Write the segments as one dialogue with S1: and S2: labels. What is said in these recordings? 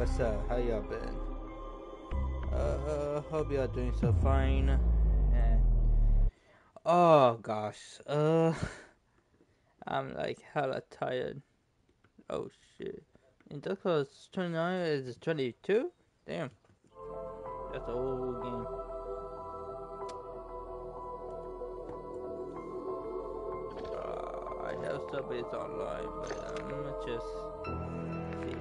S1: what's up? How y'all been? Hope y'all doing so fine. Oh gosh, I'm like hella tired. Oh shit. In Dark Souls 29 is 22? Damn, that's an old game. I have Subways online, but I'm just see.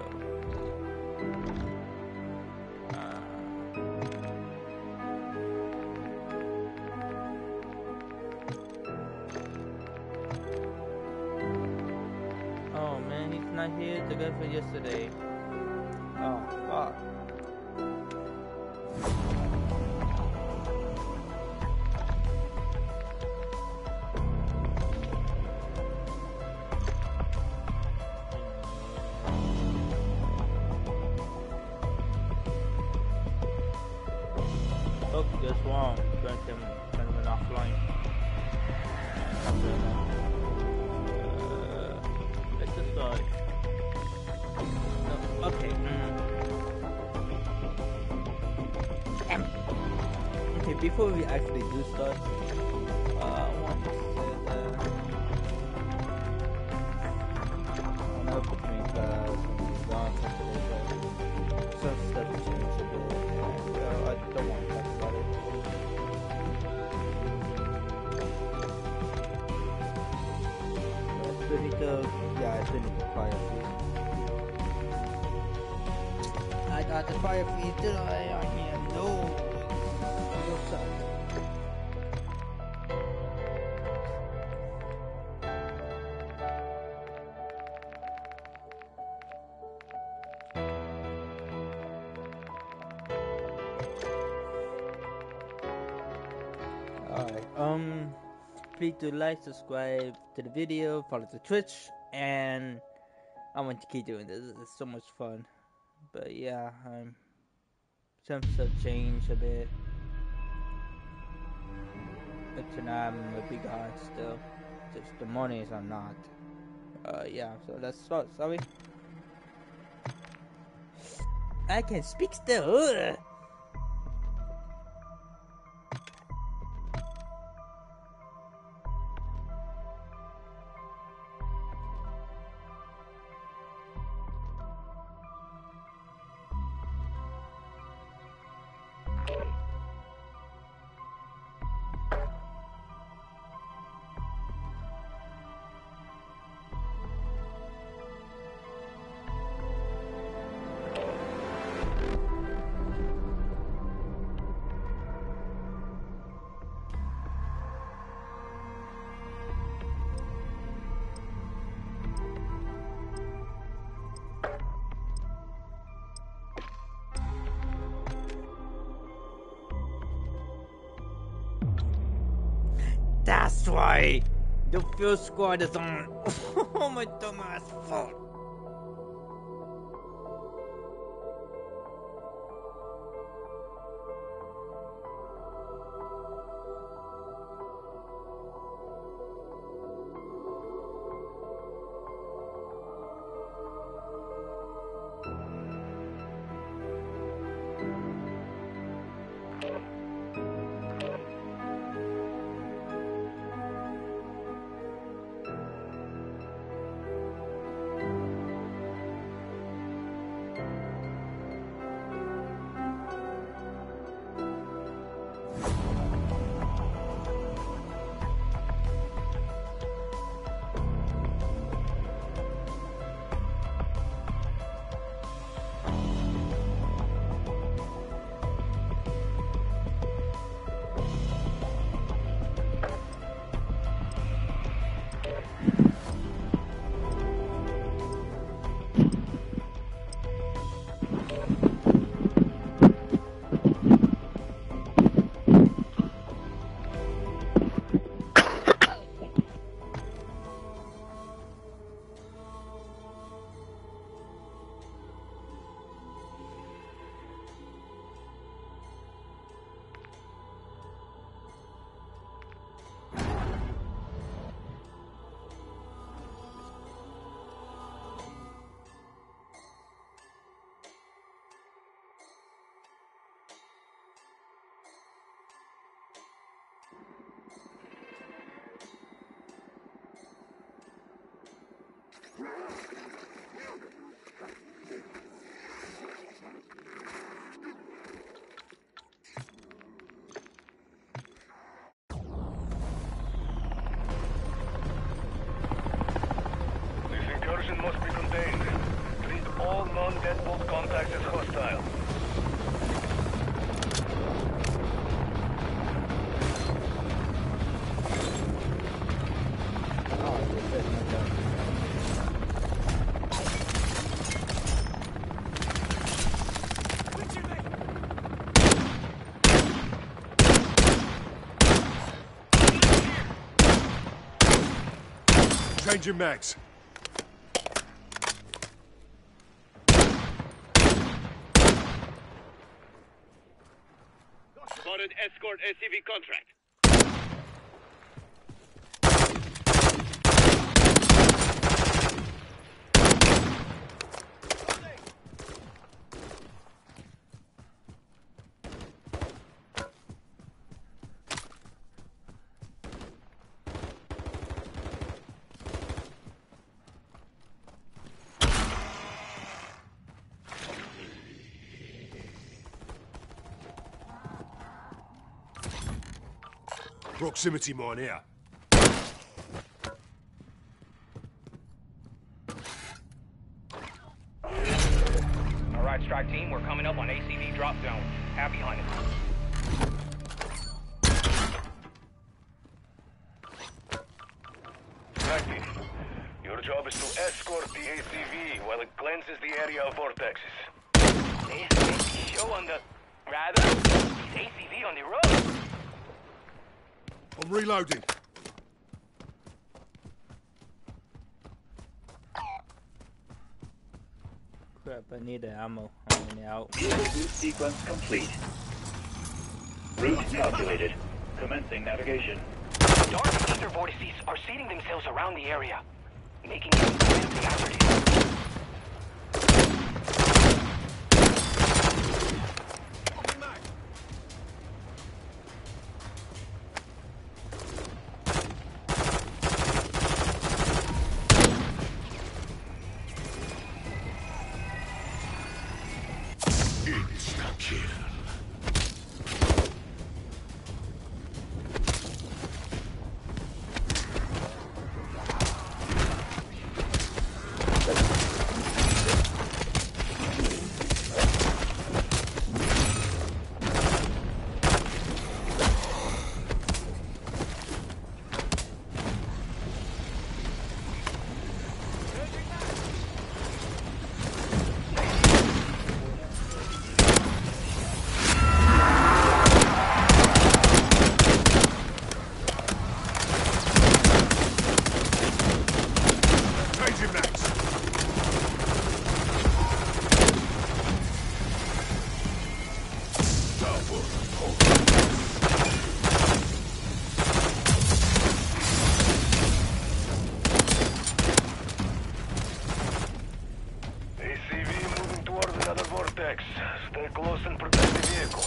S1: Oh man, he's not here. The guy for yesterday. Oh fuck. Hope he goes wrong. Grant him kind of an offline. Let's just start. No, okay. Okay, before we actually do start, I want to say that I know between class and gone for today, but some stuff changed a bit, and I don't want to talk about it. Still need to, yeah, I still need the fire feed. I got the fire feed today. I am no. What's up? Alright, please do like, subscribe to the video, follow the Twitch, and I want to keep doing this. It's so much fun. But yeah, some stuff changed a bit. But tonight I'm a big guy still. Just the mornings I'm not. Yeah, so let's start, shall we? I can speak still. Ugh. That's why the field squad is on. Oh my dumbass fault.
S2: Must be contained. Treat all non-deadbolt contacts as hostile.
S3: Changing mags.
S2: Spotted escort SCV contract.
S3: Proximity mine here.
S4: Alright, strike team, we're coming up on ACV drop zone. Have behind us.
S2: Strike team, your job is to escort the ACV while it cleanses the area of vortexes.
S4: This show on the... Rather, it's ACV on the road.
S3: I'm reloading.
S1: Crap, I need the ammo. I'm running out.
S5: Route sequence complete. Route calculated. Commencing navigation.
S4: Dark ether vortices are seeding themselves around the area, making it incredibly hazardous.
S2: Stay close and protect the vehicle.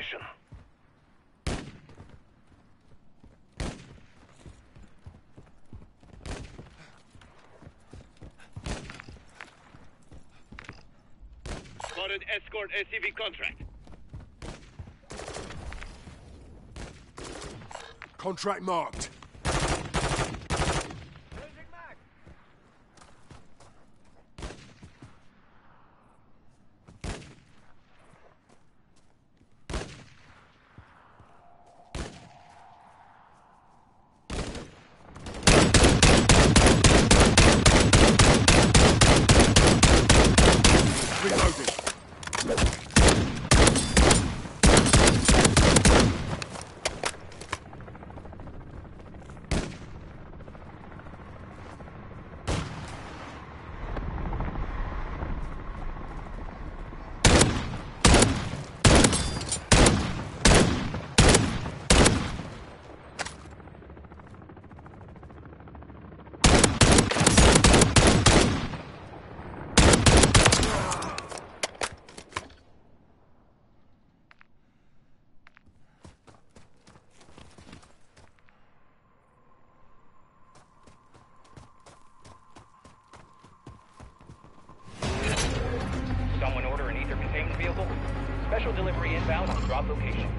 S2: position.
S6: Spotted escort SCV contract.
S3: Contract marked. Reloading.
S4: Someone order an ether containment vehicle? Special delivery inbound on drop location.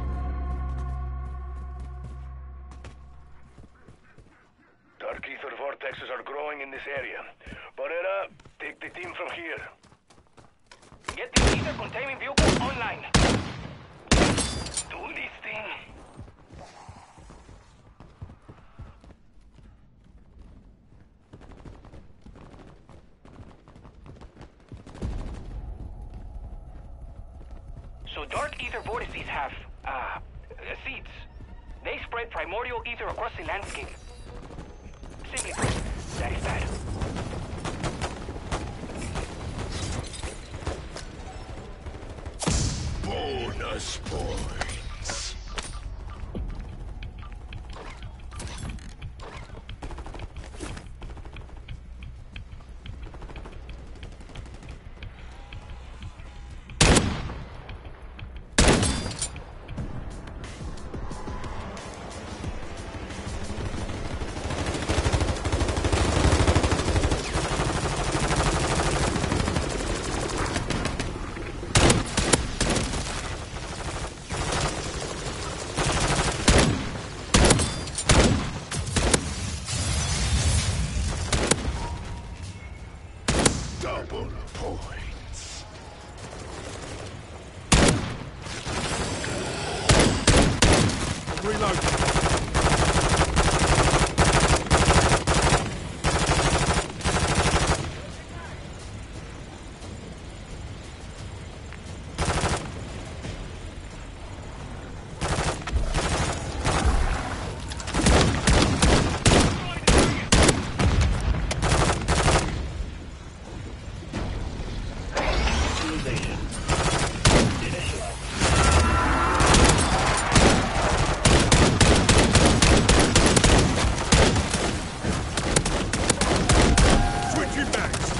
S2: Dark ether vortexes are growing in this area. Barrera, take the team from here.
S4: Get the ether containment vehicle online. Do this thing. So dark ether vortices have, seeds. They spread primordial ether across the landscape. Simply put, that is bad.
S3: Bonus points. Double points. Reload.
S5: Initialization. Initialize.
S3: Switching backs.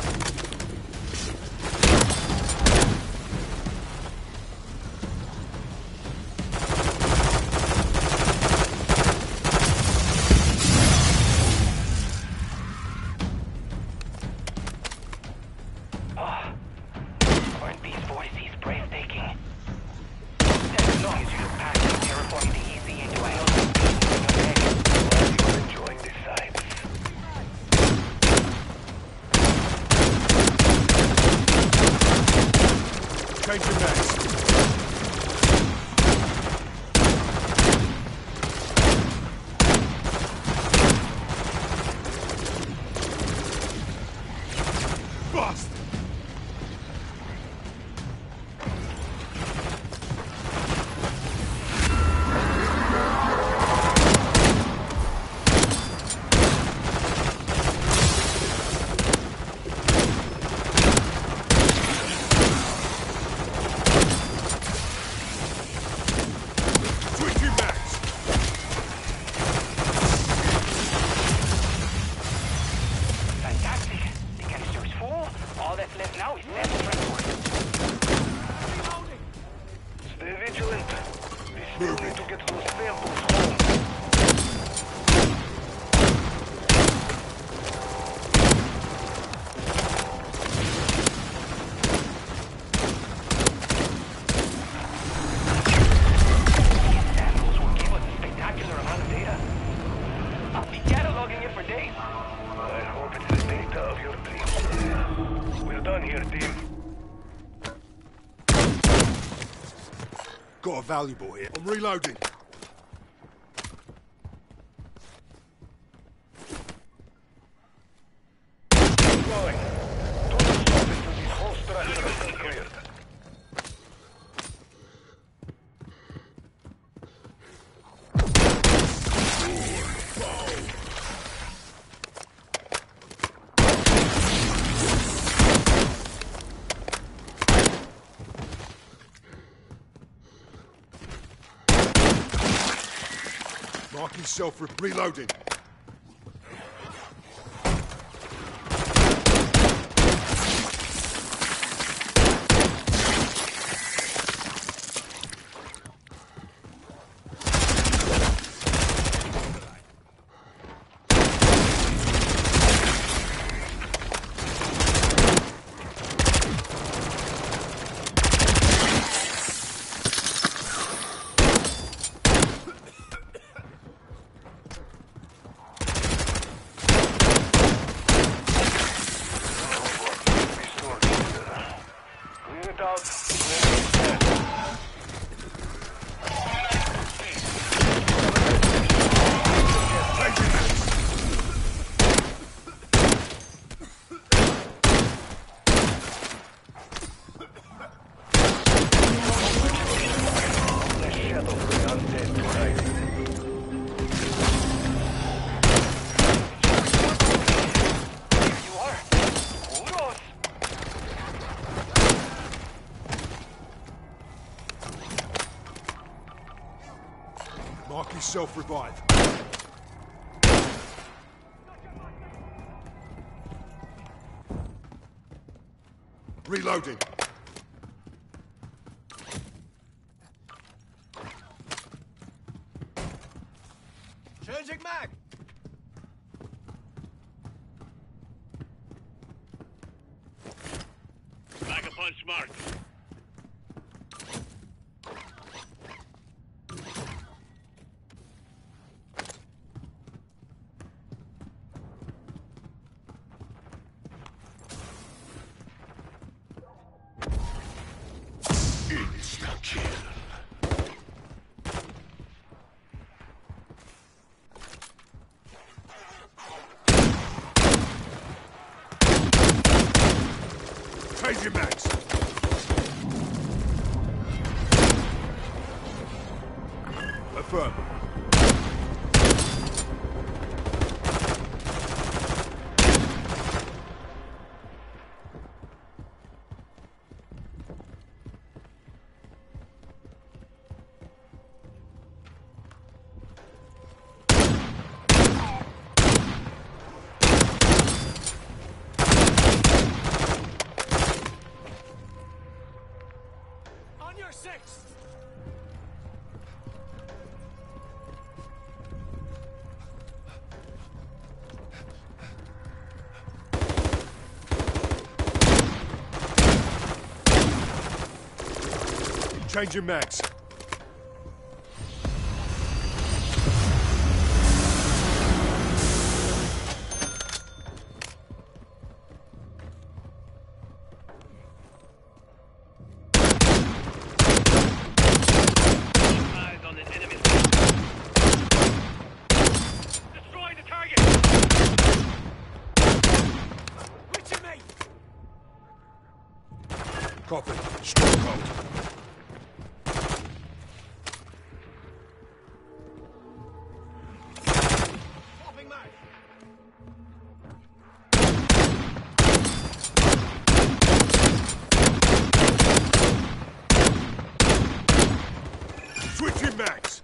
S4: Aren't these vortices breathtaking? As long as you look past them, terraforming the easy into a hellscape.
S2: Glad you're enjoying the sights.
S3: Changing backs. Bust. Switching backs.
S4: Fantastic. The canister is full. All that's left now is death transport.
S2: Stay vigilant. We're done here, team.
S3: Got a valuable here. I'm reloading.
S2: Going. Do the stop until these whole structure has been cleared.
S3: Marking self reloading.
S2: Clear it out. Clear it out. The shadow of the undead tonight.
S4: Here you are. Kudos.
S3: Marking self revive. Reloading.
S7: Changing mag!
S6: Back a punch mark.
S3: Insta-kill. Changing mags. Affirm.
S7: On your sixth!
S3: Changing mags.
S6: Eyes on an enemy. Destroy the target.
S7: Reaching me!
S3: Copy. Stronghold.
S7: Swapping mag!
S3: Switching mags.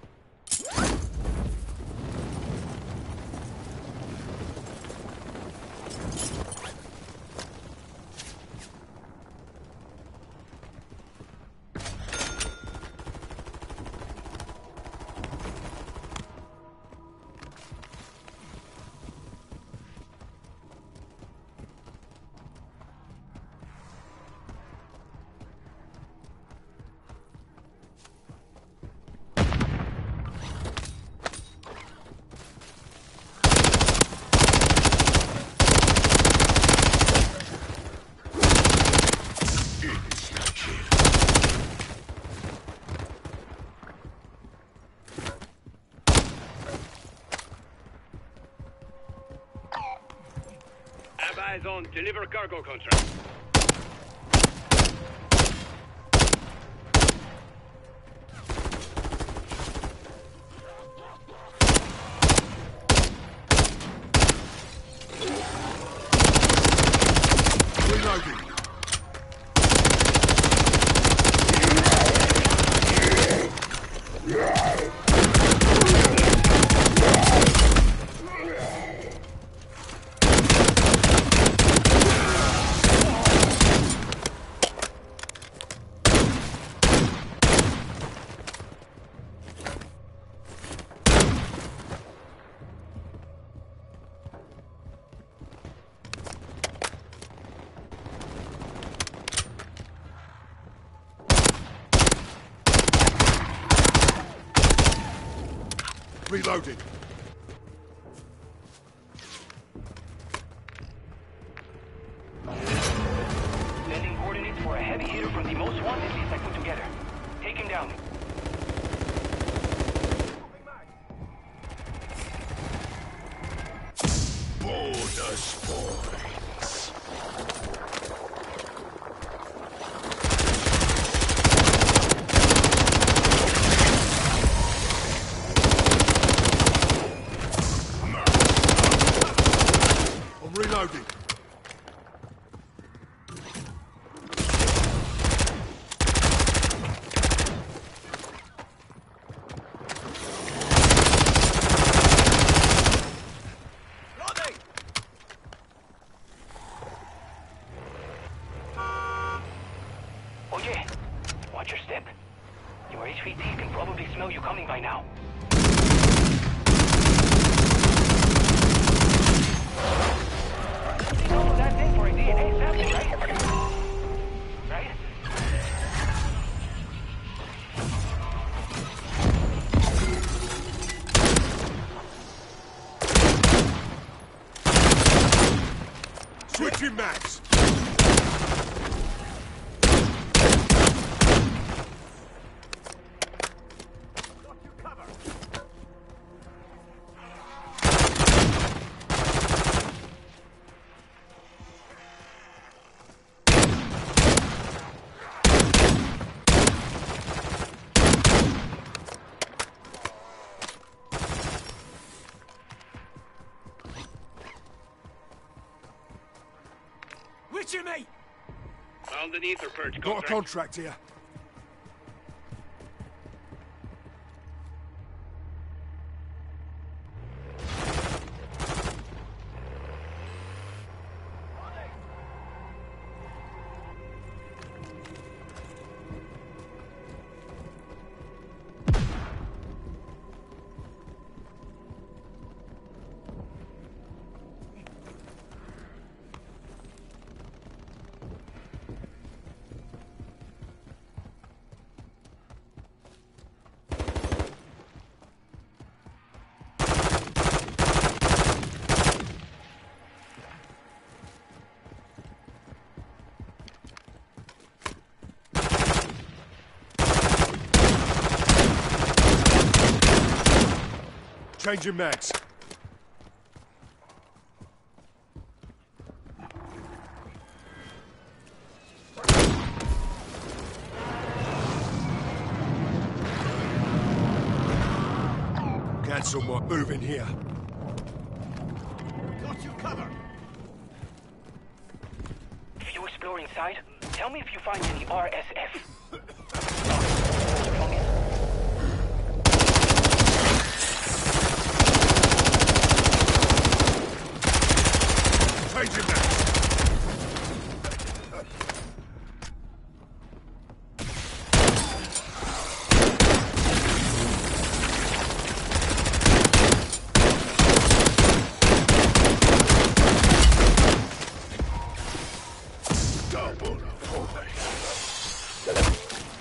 S6: eyes on deliver cargo contract.
S3: Reloading. Reloading.
S4: Sending coordinates for a heavy hitter from the most wanted list I put together. Take him down.
S3: Border spoils. I'm reloading.
S7: Loading!
S4: Oye, watch your step. Your HVT can probably smell you coming by now. Oh, that's it for a DNA sample, right? Right?
S3: Switching max.
S7: Got you covered. Which of me?
S6: Found an ether purge
S3: Got a
S6: contract.
S3: contract here. Changing mags. Cancel my move in here.
S7: Got you covered.
S4: If you explore inside, tell me if you find any RSF.
S3: Changing mags. Double voice.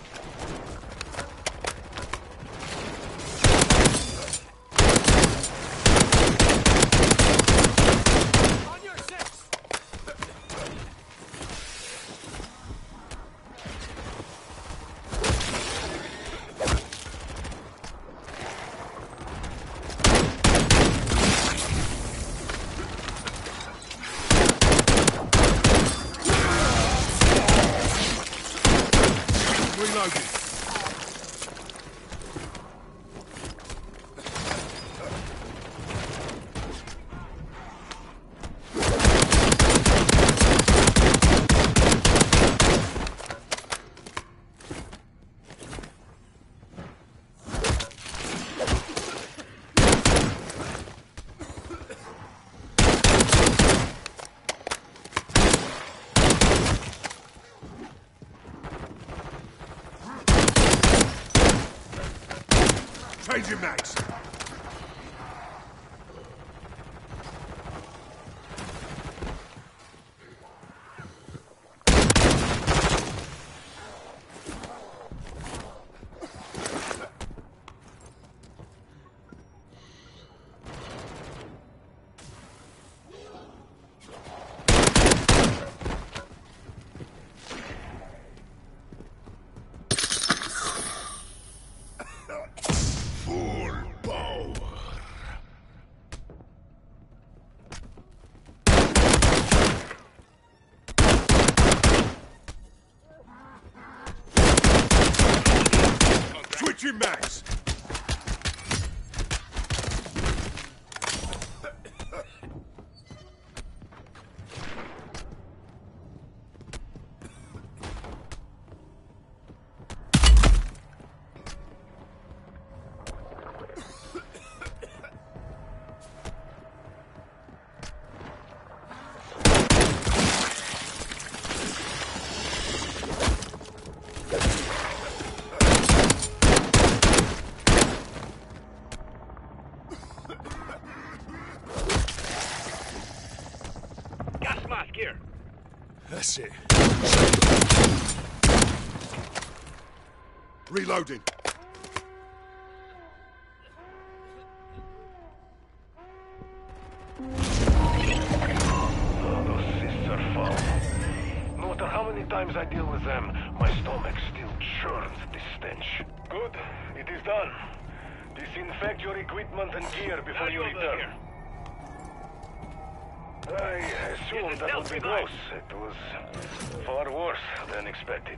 S7: On your six.
S3: Changing mags. Full power. Switching mags.
S6: Gas mask here.
S3: That's it. Reloading.
S2: Those cysts are foul. No matter how many times I deal with them, my stomach still churns this stench. Good. It is done. Disinfect your equipment and gear before you return. I assumed that would be close. It was far worse than expected.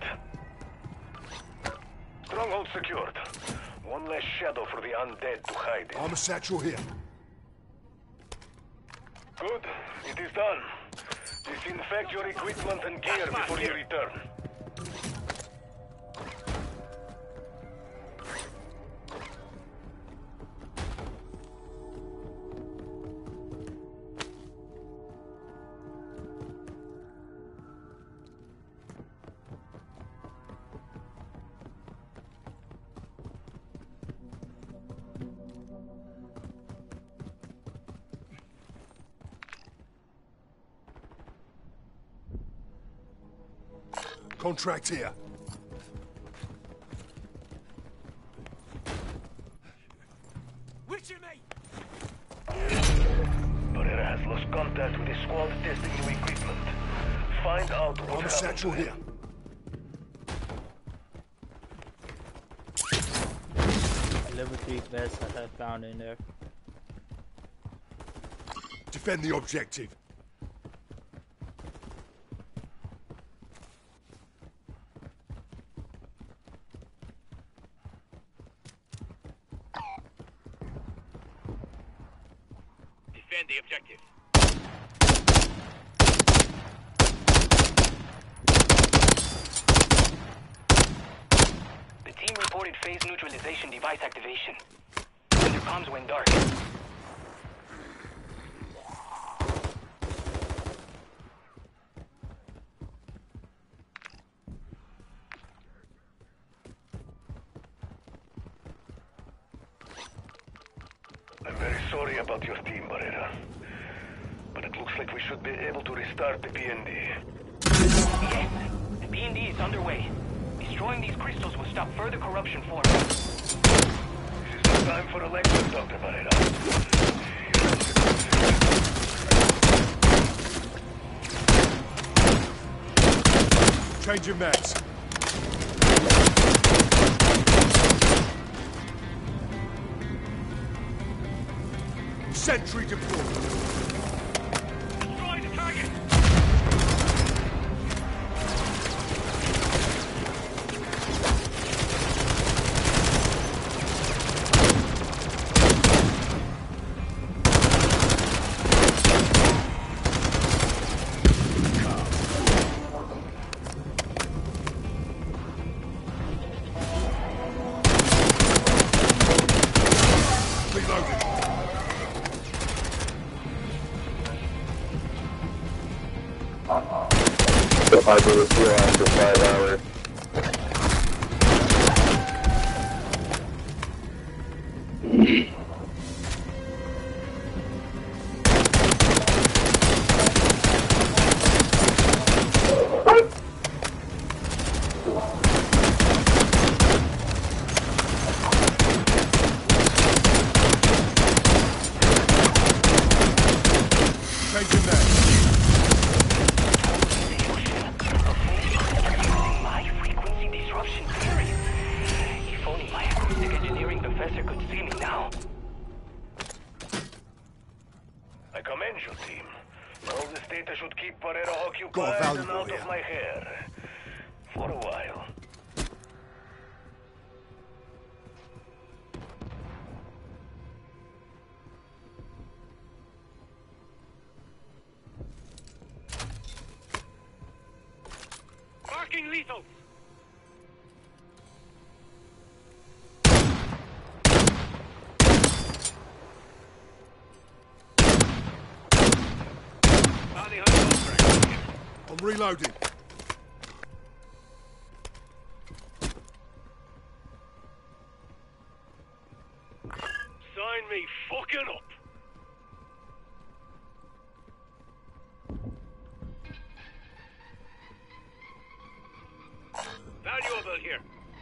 S2: Stronghold secured. One less shadow for the undead to hide in.
S3: Armor satchel here.
S2: Good. It is done. Disinfect your equipment and gear before you return.
S3: Contract here.
S7: Witcher me!
S2: Barrera has lost contact with his squad testing new equipment. Find out what
S3: Armor
S2: happened
S3: satchel
S2: to
S3: here.
S2: him.
S1: Level 3 vest that I found in there.
S3: Defend the objective.
S6: Defend the objective.
S4: The team reported phase neutralization device activation. Their comms went dark.
S2: I'm very sorry about your team, Barrera. But it looks like we should be able to restart the PND.
S4: Yes, the P&D is underway. Destroying these crystals will stop further corruption forming.
S2: This is no time for a lecture, Dr. Barrera.
S3: Changing mags. Sentry deployed.
S6: Destroy the target.
S3: Reloading.
S8: The fiber was here after 5 hours.
S3: Changing that.
S4: My frequency disruption theory. If only my acoustic engineering professor could see me now.
S2: I commend you, team. All this data should keep Pereira
S3: Got a
S2: occupied
S3: valuable
S2: and out
S3: here.
S2: of my hair. For a while.
S6: Marking lethal. Bounty hunter.
S3: I'm reloading.
S6: Sign me fucking up. Valuable here.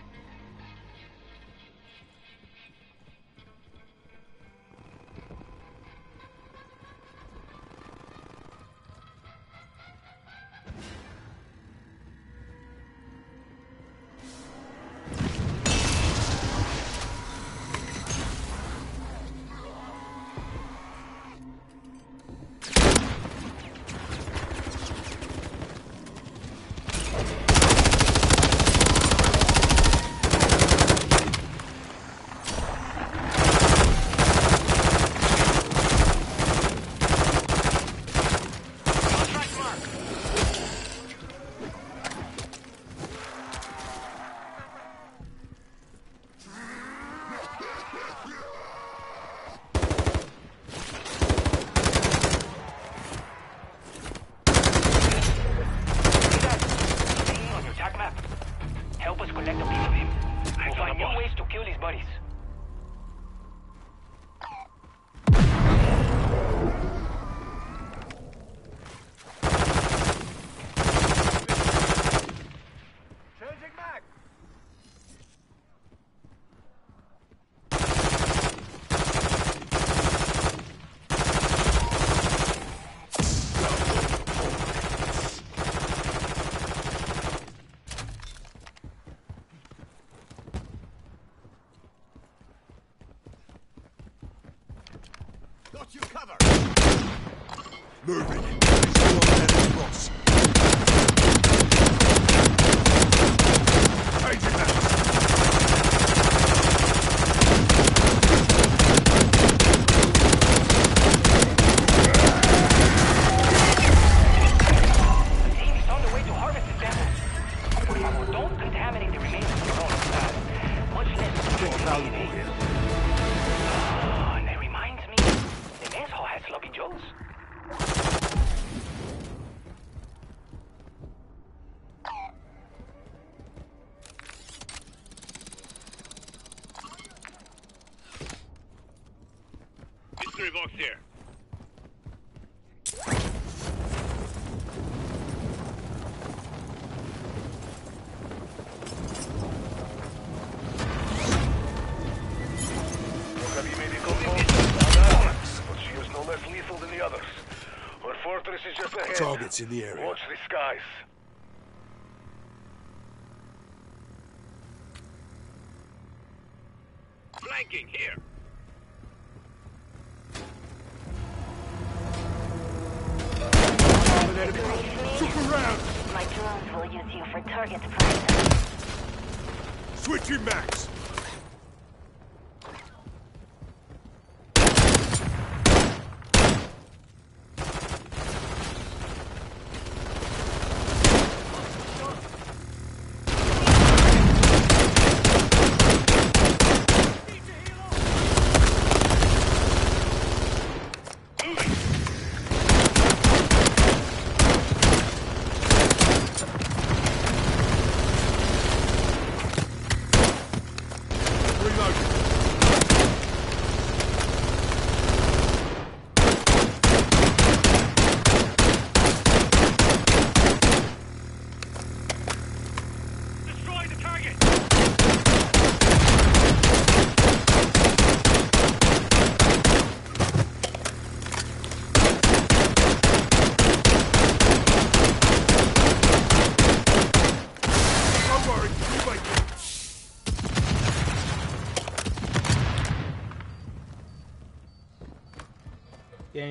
S4: Help us collect a piece of him. We'll find new ways to kill his buddies.
S7: Changing mag. Got you covered.
S3: Moving. Visual on enemy boss. Changing that.
S4: The team is on the way to harvest the samples. Por favor, don't contaminate the remains of your own pad. Much less
S3: Got a valuable here.
S4: Oh, and it reminds me, the mess hall has Sloppy Joes.
S6: Mystery box here.
S2: Locally medical compost. But she is no less lethal than the others. Her fortress is just ahead.
S3: Targets in the area.
S2: Watch the skies.
S6: Flanking here.
S3: An enemy. Look around.
S9: My drones will use you for target practice.
S3: Switching max.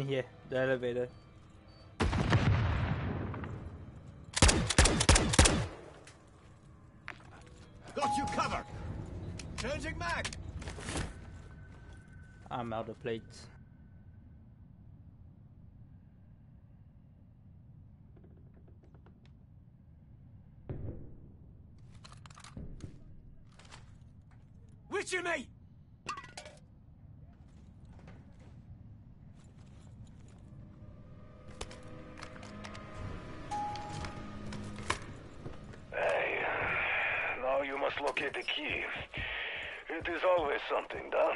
S1: in here, the elevator.
S7: Got you covered. Changing mag.
S1: I'm out of plates.
S7: Which you me?
S2: Hey, now you must locate the key. It is always something, da?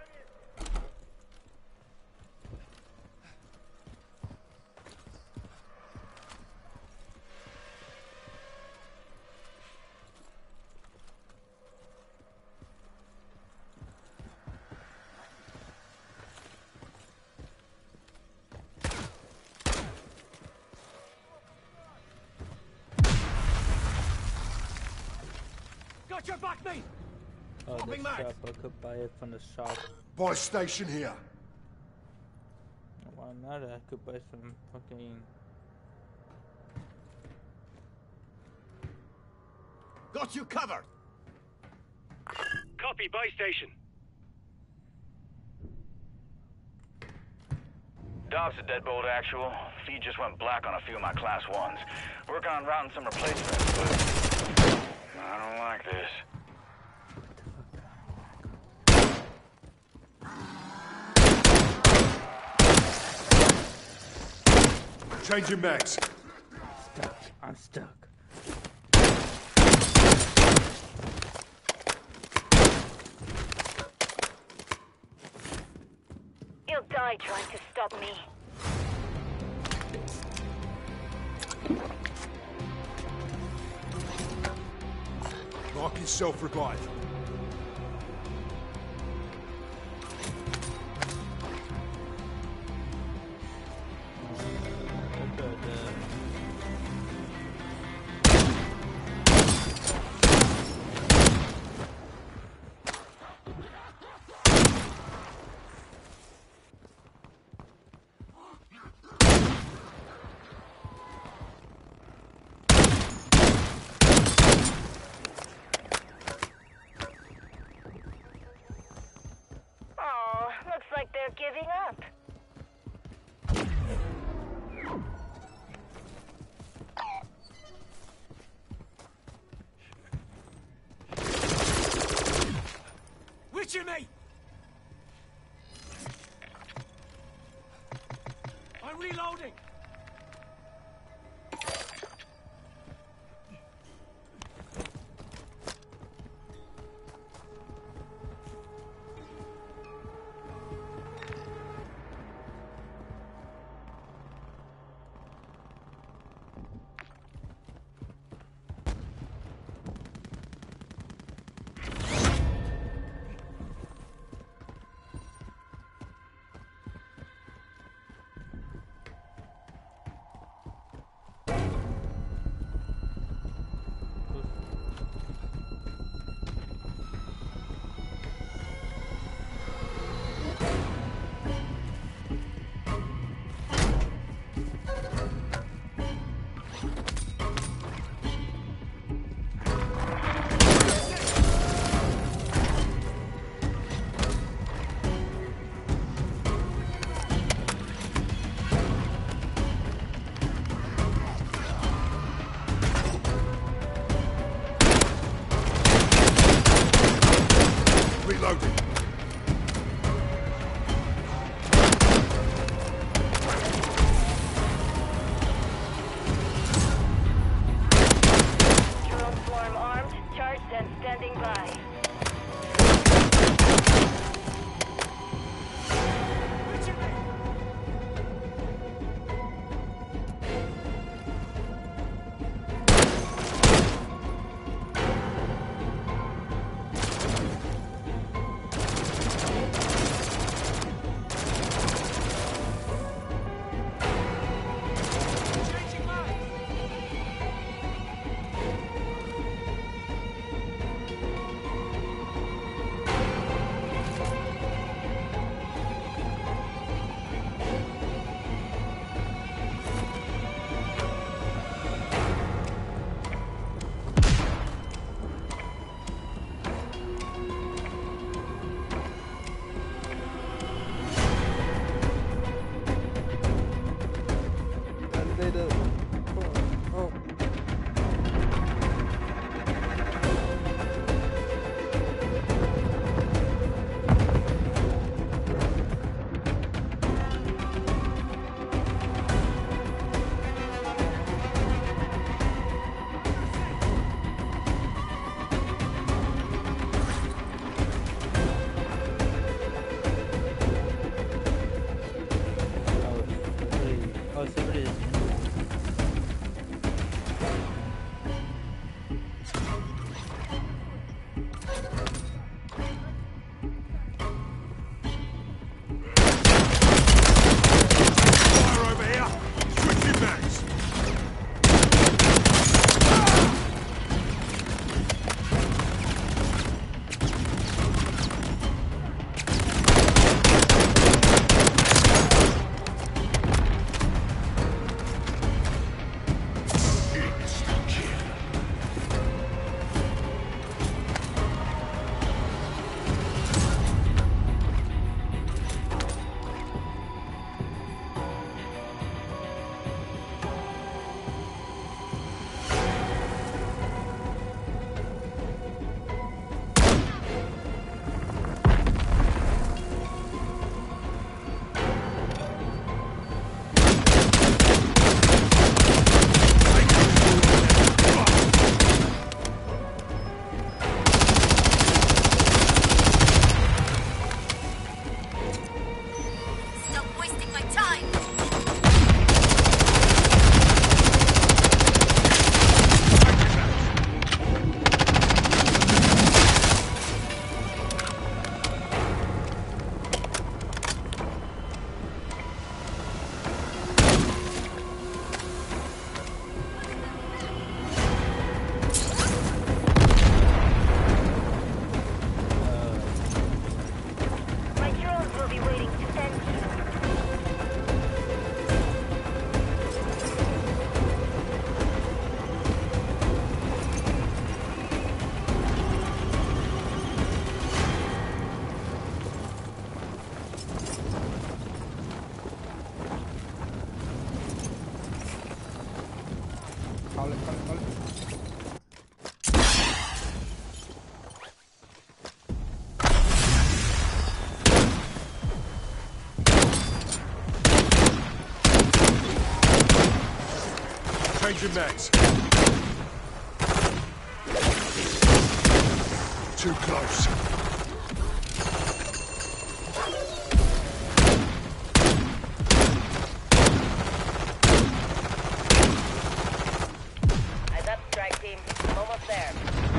S7: Got your back, mate.
S1: Oh, the
S7: Swapping mag.
S1: shop. I could buy it from the shop.
S3: Buy station here.
S1: Why not? I could buy some fucking.
S7: Got you covered.
S6: Copy, buy station.
S5: Dobbs to Deadbolt Actual. Feed just went black on a few of my Class 1s. Working on routing some replacements, but I don't like this.
S3: Changing mags.
S1: Stuck. I'm stuck.
S9: You'll die trying to stop me.
S3: Mark yourself revived.
S1: Call it.
S3: Change your mags. Too close.
S9: Eyes up, strike team. I'm almost there.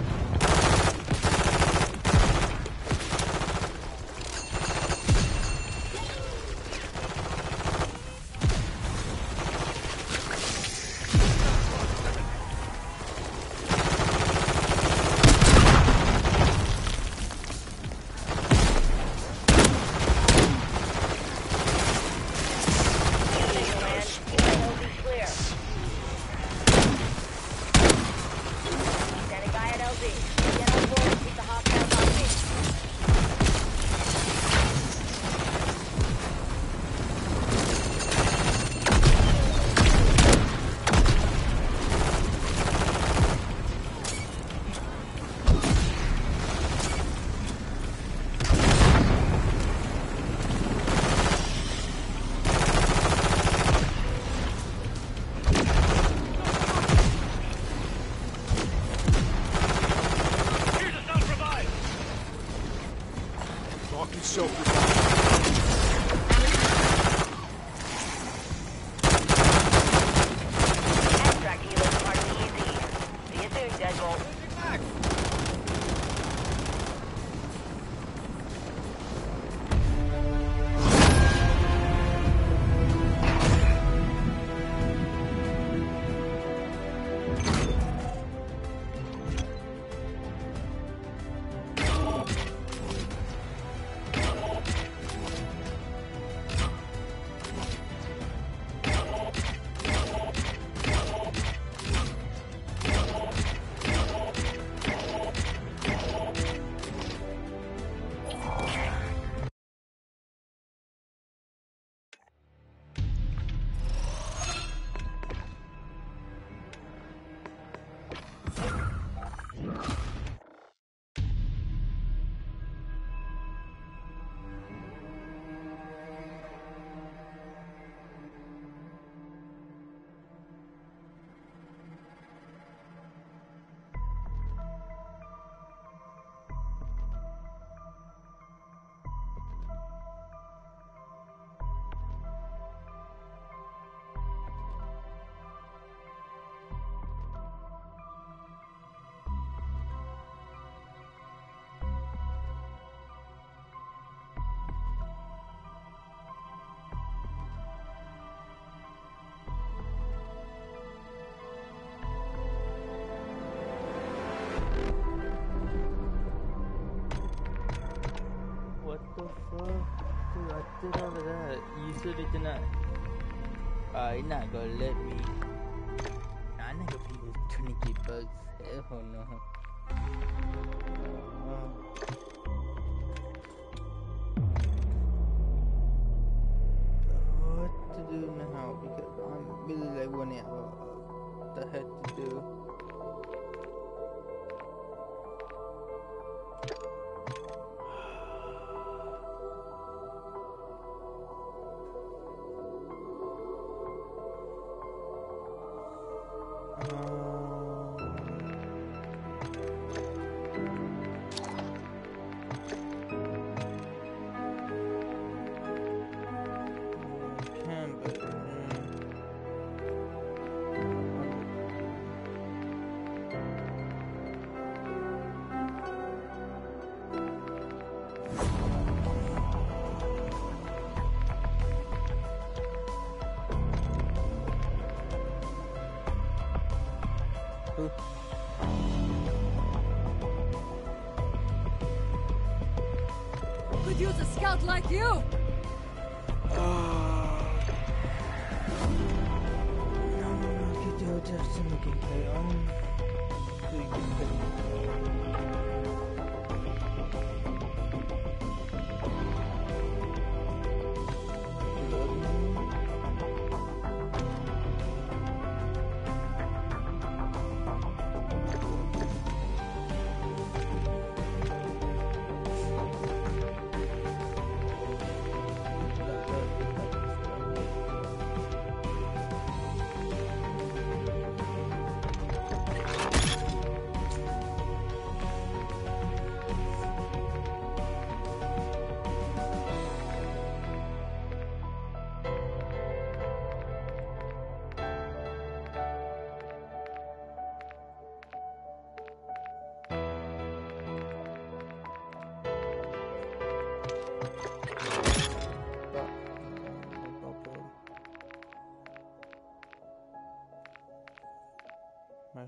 S1: Did all of that. You said it did not. You're not gonna let me. I'm not gonna be with tourniquet bugs. Hell no. What to do now? Because I'm really like wondering what the heck to do.
S10: Could use a scout like you!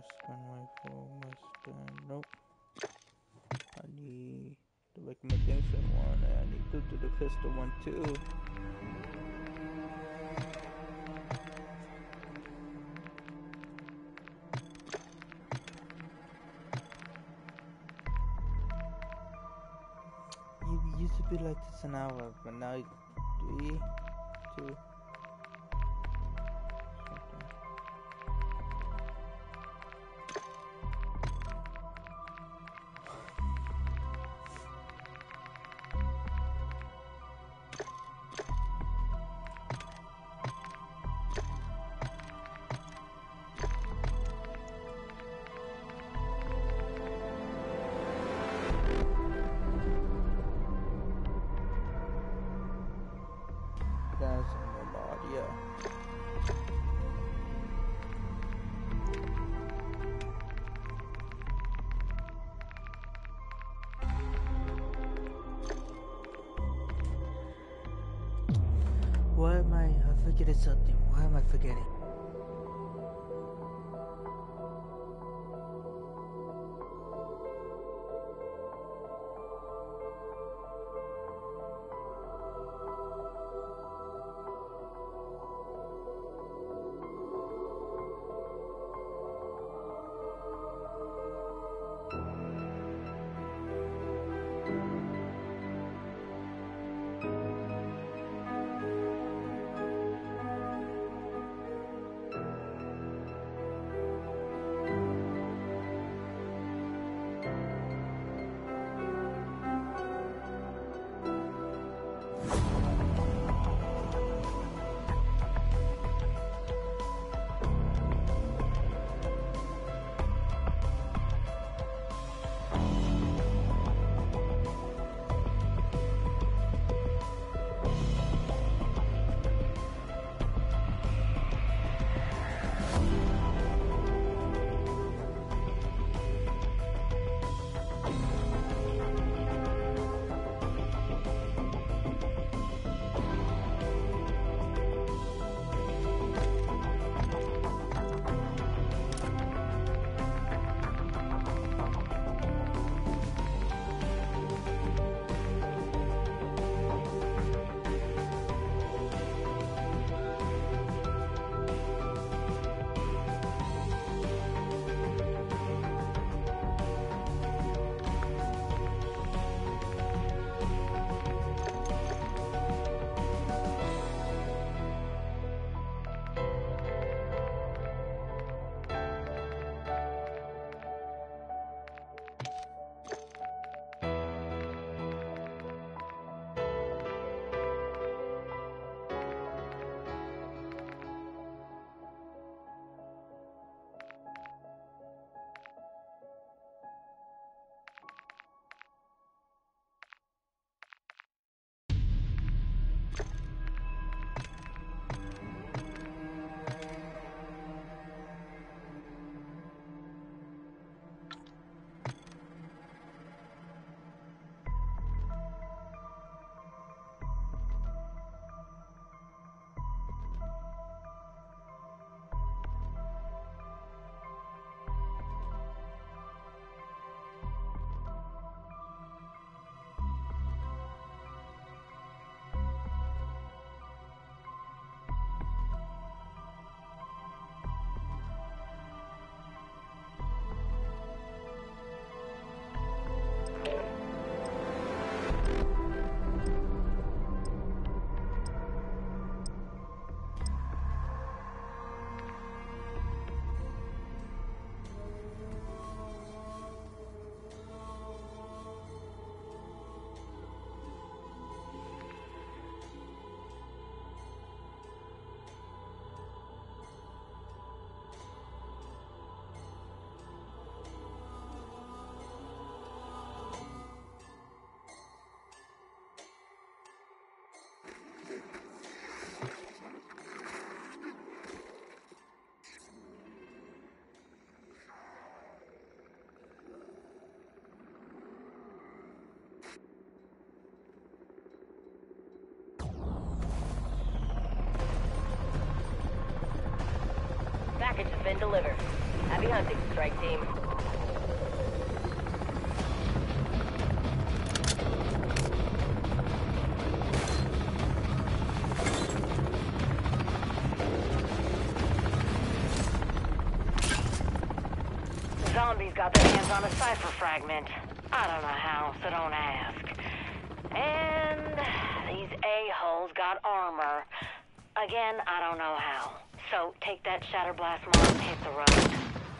S1: Mustang rifle, Mustang, nope. I need the recommendation one, and I need to do the pistol one too. It used to be like this an hour, but now 3, 2. That's a lot, yeah. Why am I forgetting something? Why am I forgetting?
S9: Package has been delivered. Happy hunting, strike team.
S11: Zombies got their hands on a cipher fragment. I don't know how, so don't ask. And these a-holes got armor. Again, I don't know how. So take that Shatterblast mod and hit the road.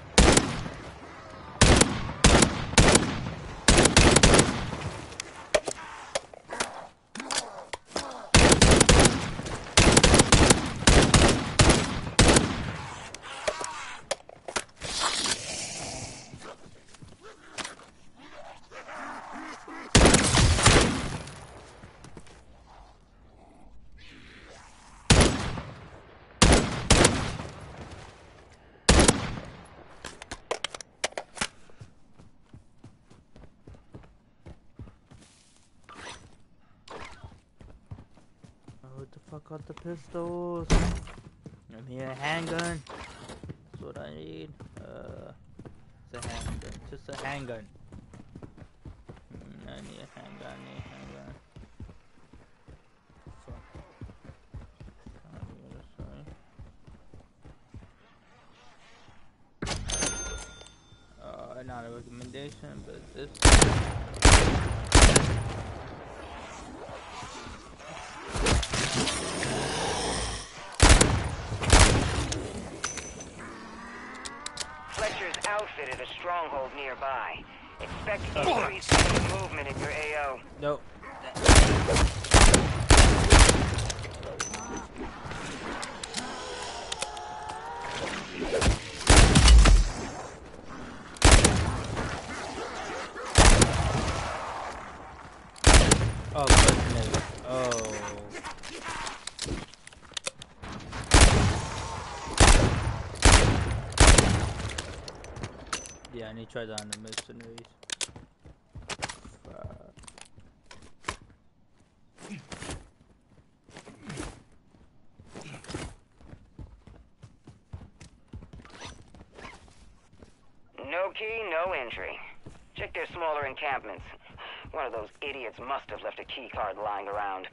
S1: What the fuck got the pistols? I need a handgun. That's what I need. It's a handgun. Just a handgun. I need a handgun. Fuck. Not a recommendation, but this.
S11: Fletcher's outfitted a stronghold nearby. Expect increased movement in your AO.
S1: Nope. Oh, goodness. Oh. Yeah, I need to try that on the mercenaries.
S11: No key, no entry. Check their smaller encampments. One of those idiots must have left a key card lying around.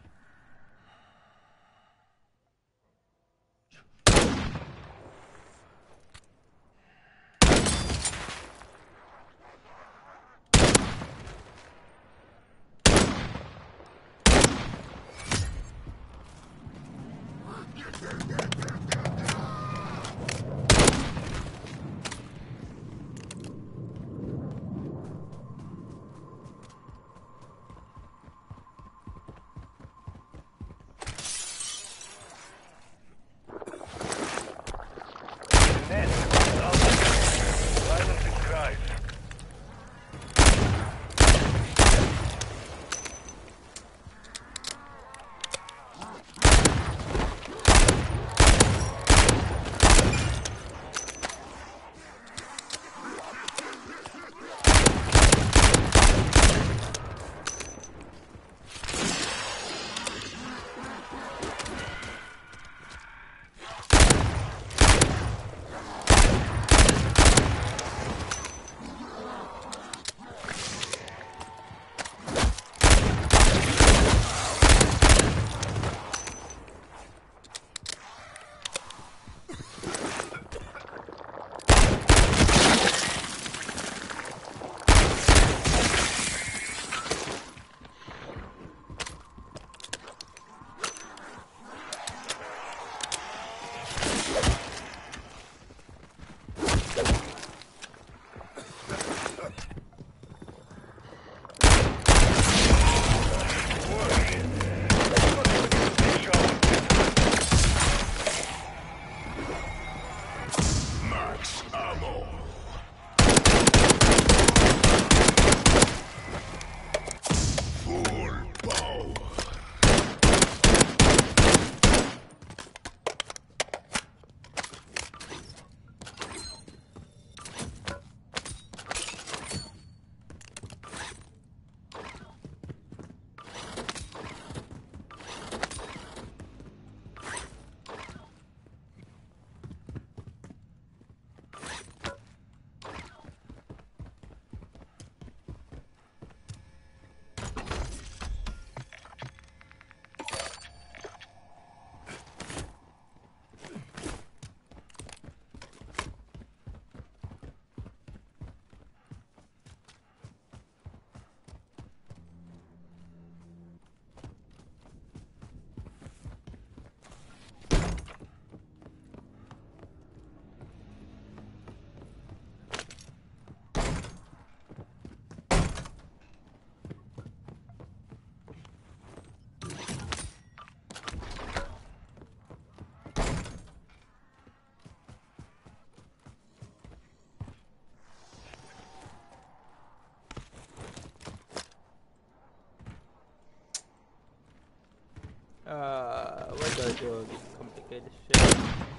S1: Yo, this complicated shit.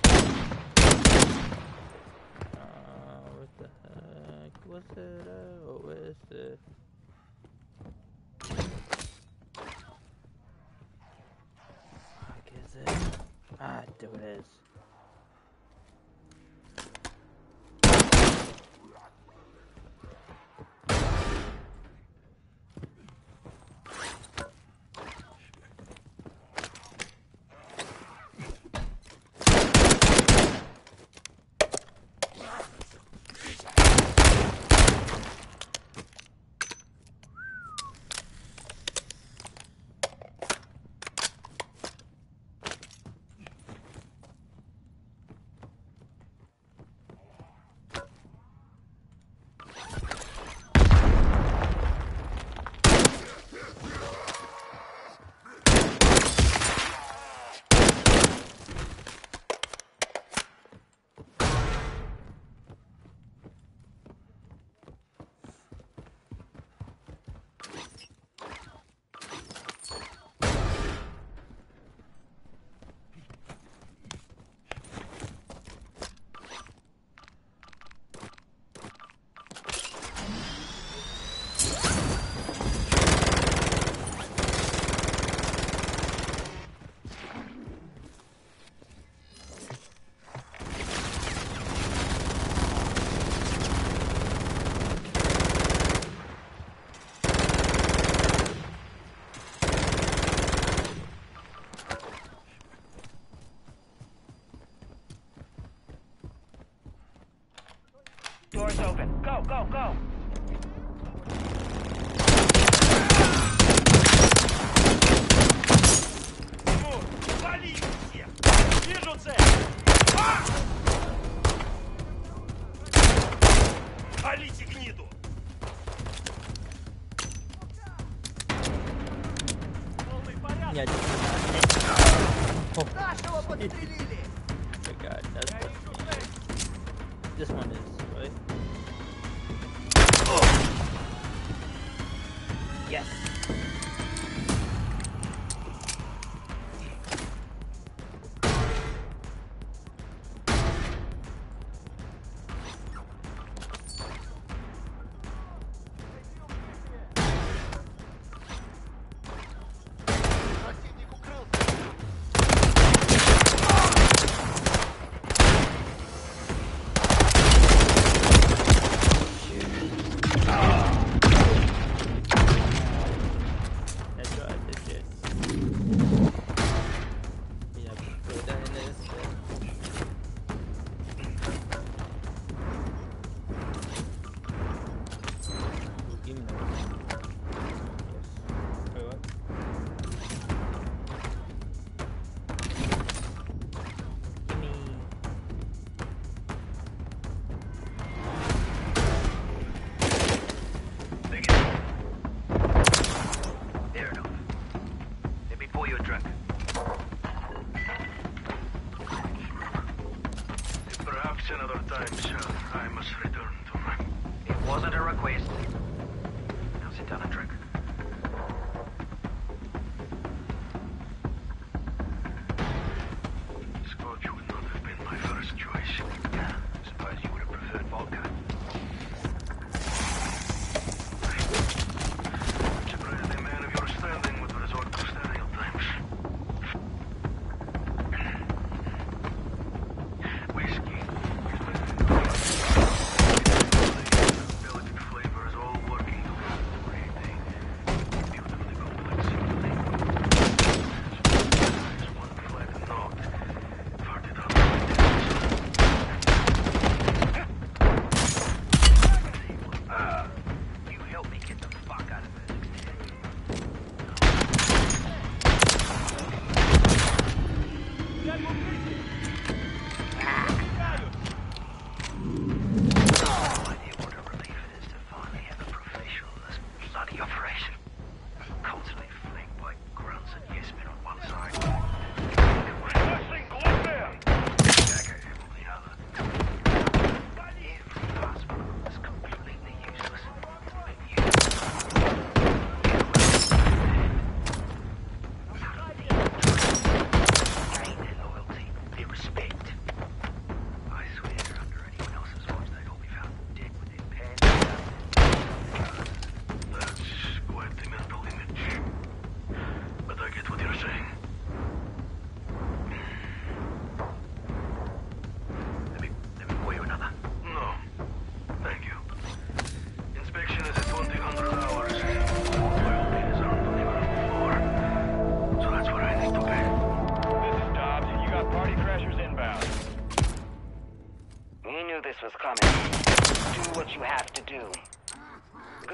S1: What the heck was it? Oh, where is it? Fuck is it? Ah, there it is.
S4: Doors open. Go, go, go!
S6: Вали всех! Вижу цель! Валите гниду! Полный порядок!
S1: Yeah,
S7: Нашего подстрелили!
S1: my god, that's this one is, right? Yes!
S7: Противник укрылся!
S1: That's right, this shit. Yeah, put that in this. Ooh, give me that. Yes. Wait, what? Give me.
S7: Fair enough. Let me pour you a drink.
S2: Perhaps another time, sir, I must return to my...
S7: It wasn't a request. Now sit down and drink.
S2: Scotch would not have been my first choice.
S7: Suppose you would have preferred vodka.
S2: I'm surprised a man of your standing would resort to stereotypes. Whiskey. Delicate flavors all working together to create a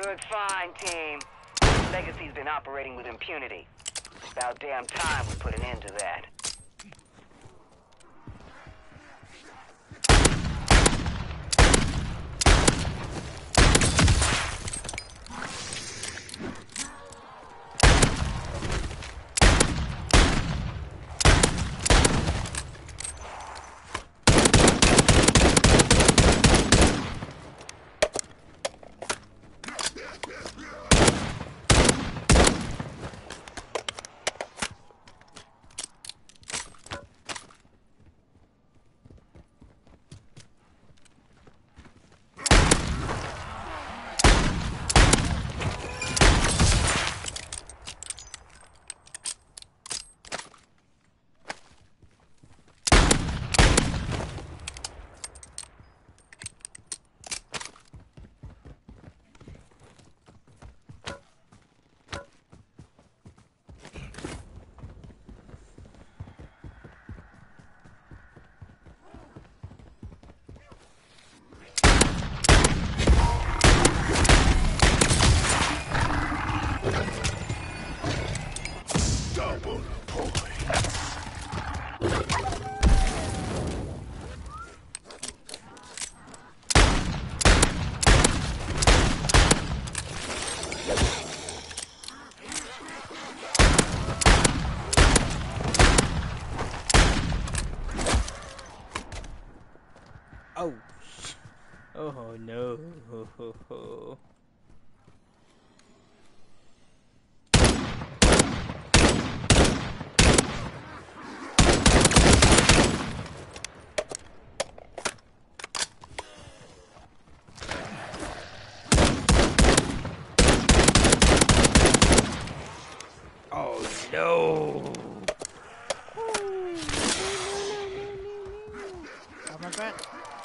S11: Good find, team. Legacy's been operating with impunity. About damn time we put an end to that.
S1: Oh, oh no. Oh no. Oh my god.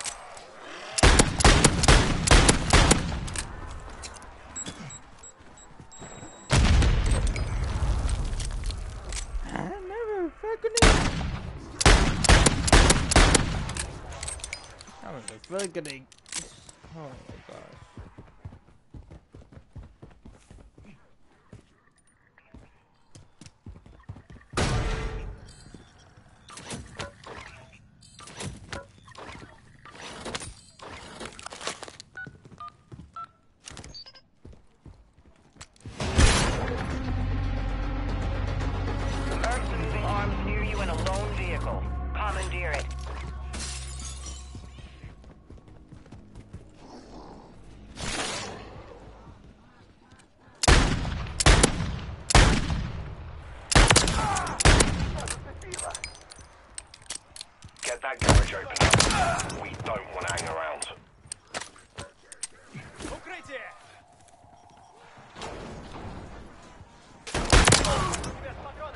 S1: Really gonna. Oh my gosh.
S11: Emergency moving arms near you in a lone vehicle. Commandeer it.
S2: Get that garage open. We don't want to hang around.
S6: Укрытие! Ребят, патроны!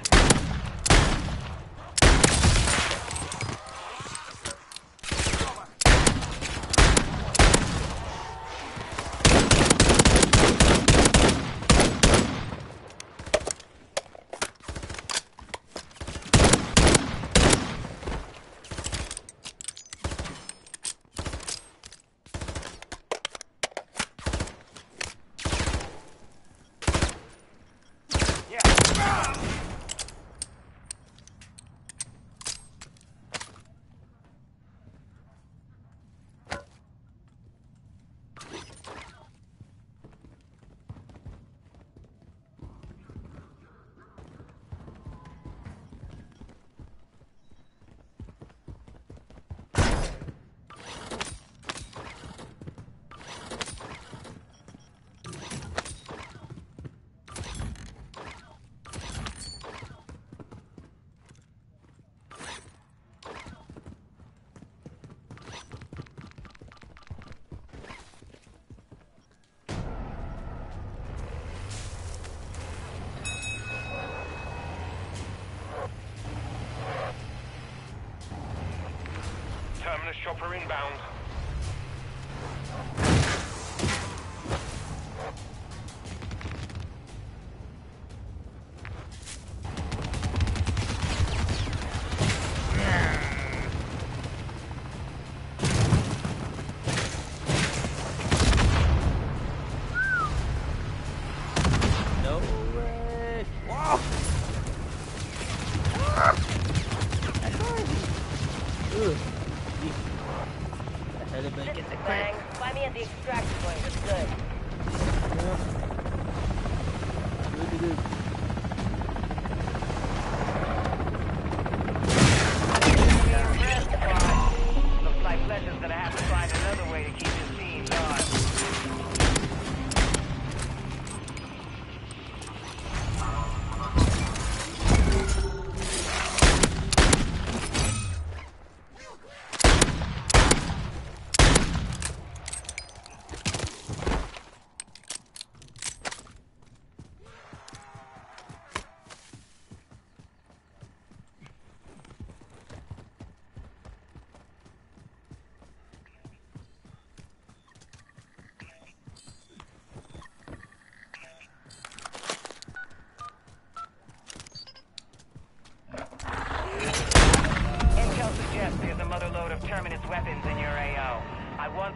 S2: Terminus chopper inbound.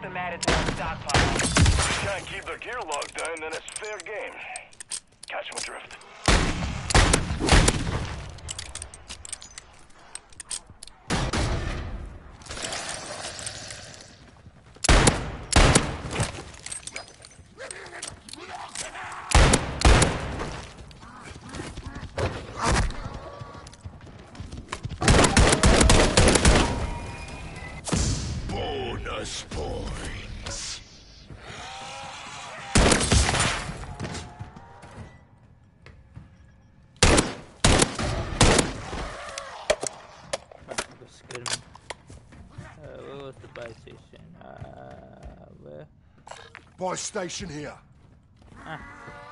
S4: them added to our stockpile.
S2: If you can't keep their gear locked down, then it's fair game. Catch my drift.
S3: Bonus points.
S1: Where was the buy station? Where?
S3: Buy station here.
S1: Ah.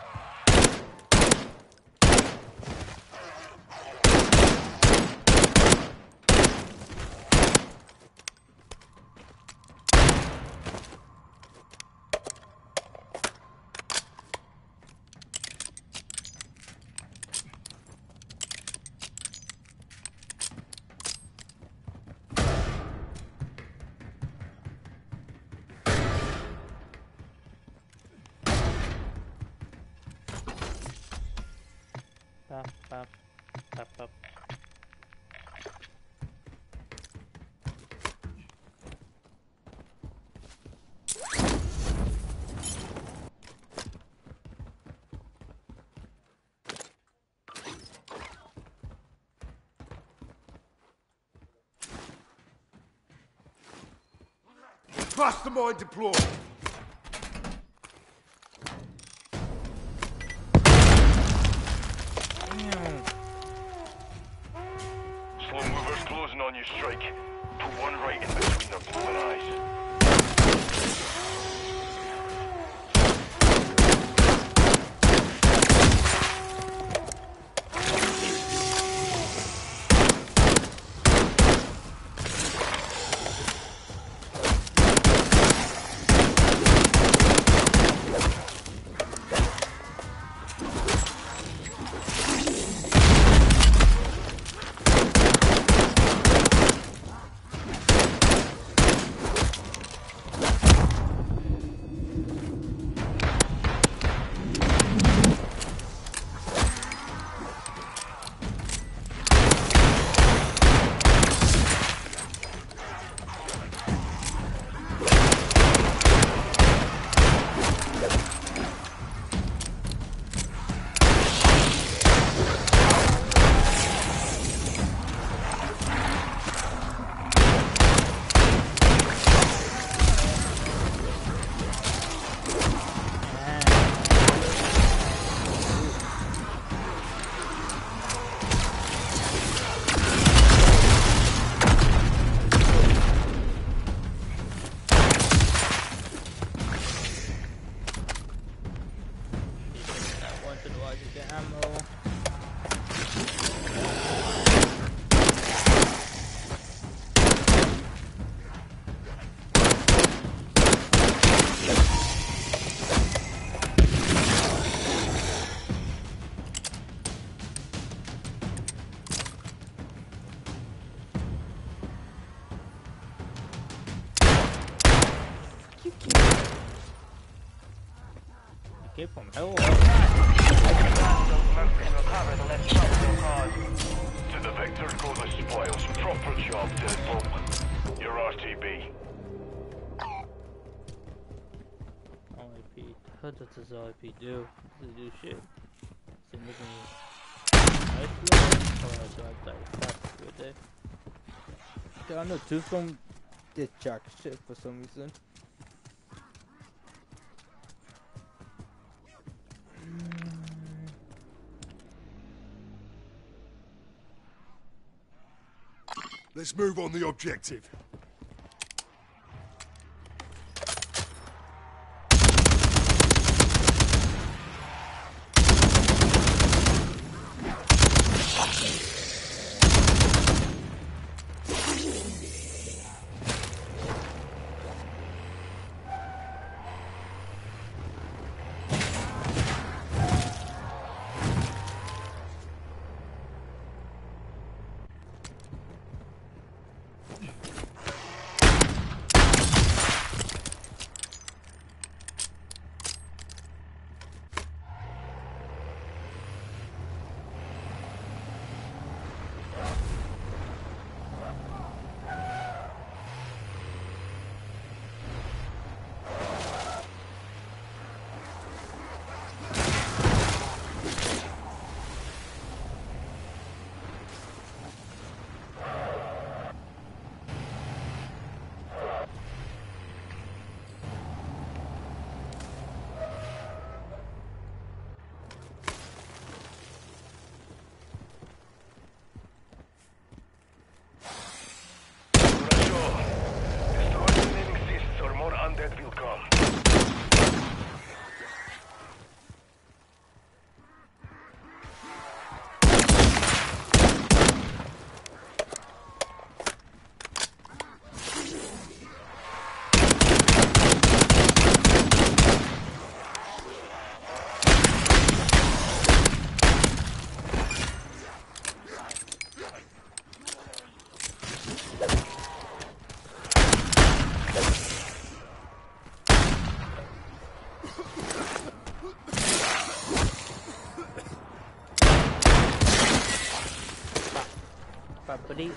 S1: Pop, pop, pop, pop.
S3: Mastermind deployed.
S2: Slow movers closing on you, Strike. Put one right in between their glowing eyes.
S1: Keep from hell.
S2: To the victor go the spoils. Proper job, Deadbolt. Your RTB.
S1: RIP. What does this RIP do? Does it do shit? Is it making me ice or do I die fast with it? I don't know, two from did jack shit for some reason.
S3: Let's move on the objective.
S1: Buddy.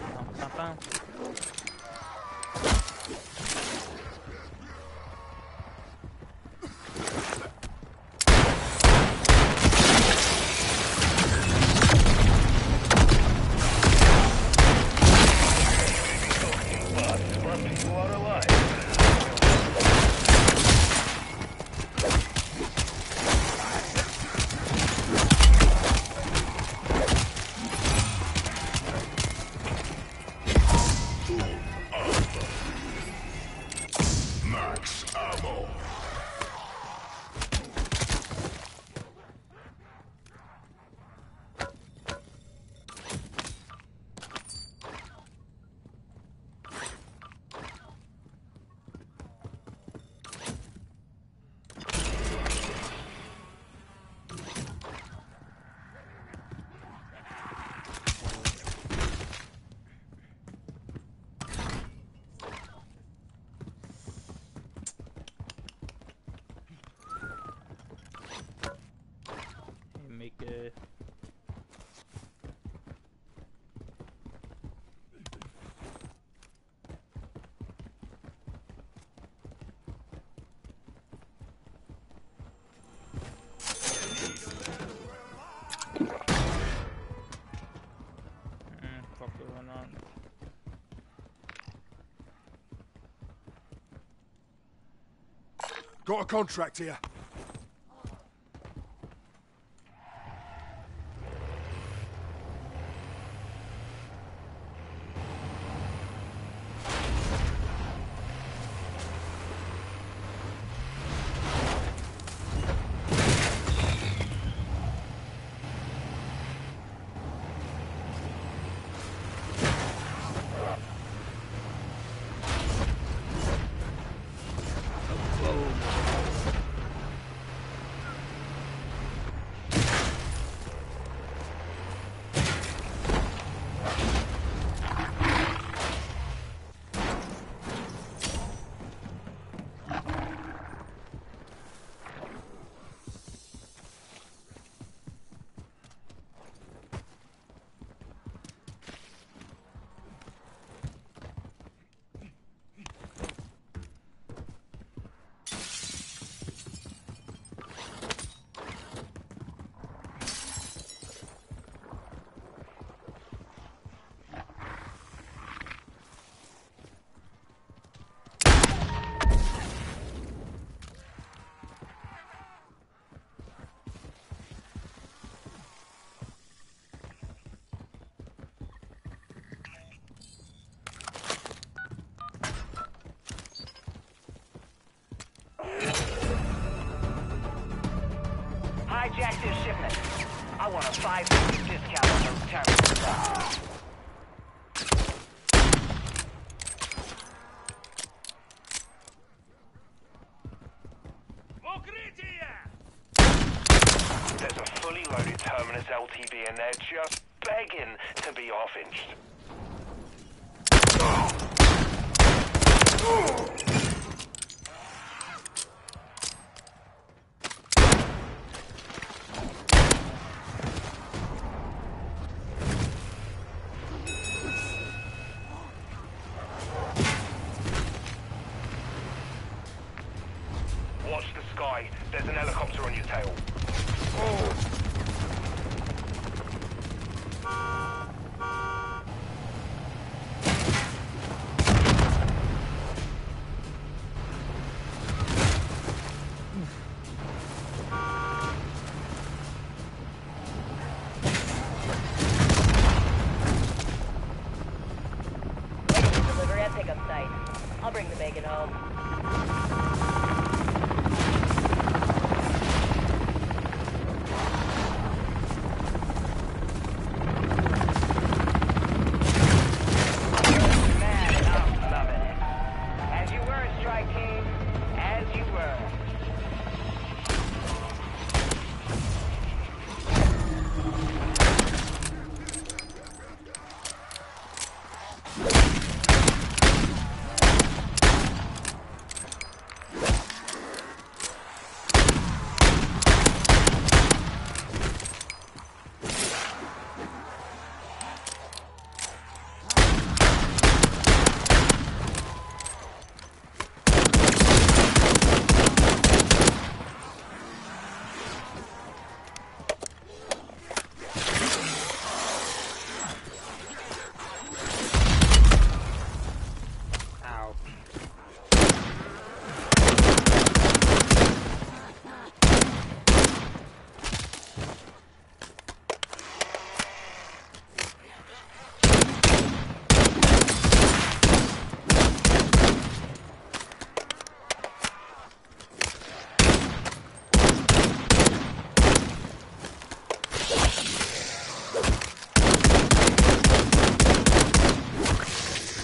S1: Make a fuck going on.
S3: Got a contract here.
S4: Hijack this shipment. I want a 5% discount on the return.
S2: There's a fully loaded Terminus LTV and they're just begging to be off-inched. Watch the sky. There's an helicopter on your tail.
S9: Delivery at pickup site. I'll bring the bacon home.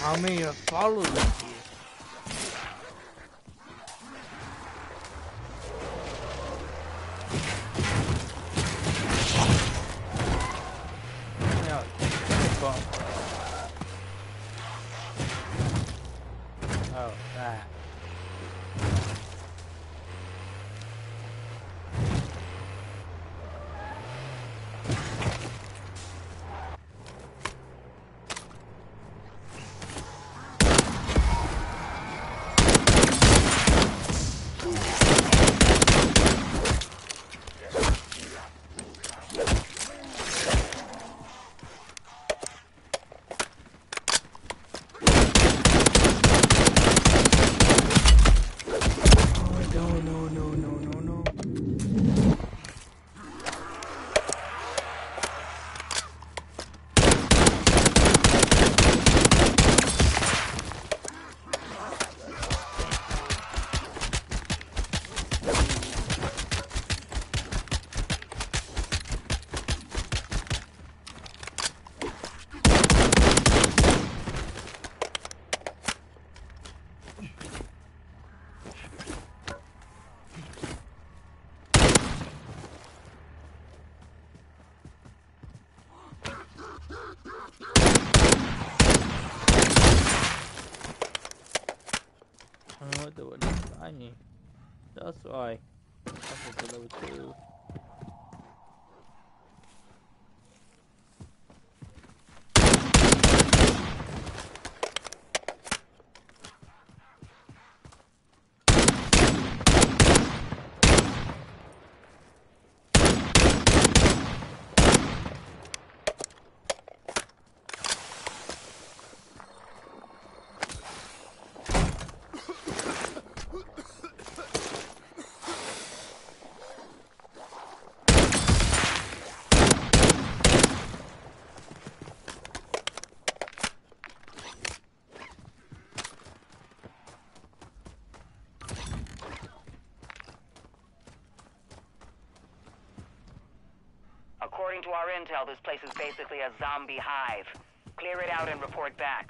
S1: How many are following you? No, oh, that. Oh, they were not tiny. That's why. That's a level 2.
S11: According to our intel, this place is basically a zombie hive. Clear it out and report back.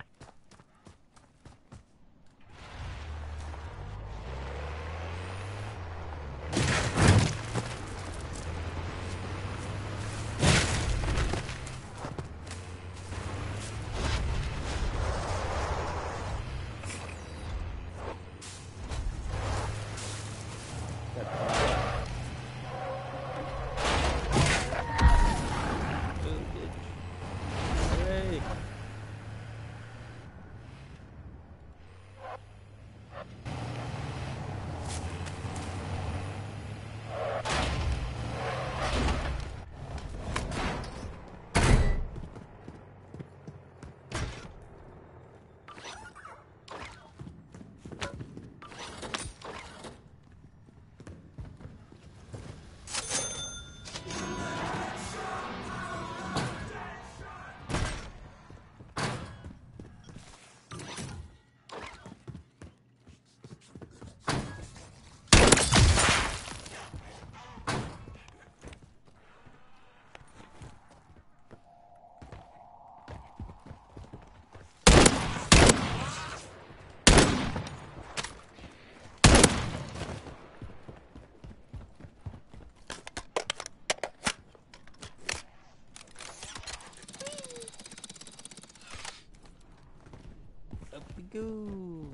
S1: Up we go.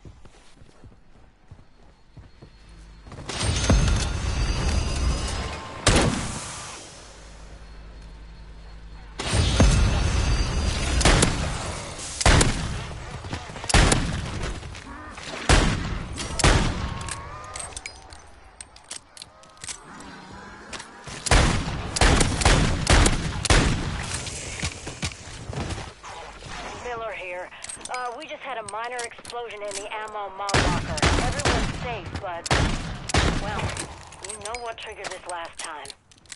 S11: Miller here. We just had a minor explosion in the ammo mod locker. Everyone's safe, but... well, you know what triggered this last time.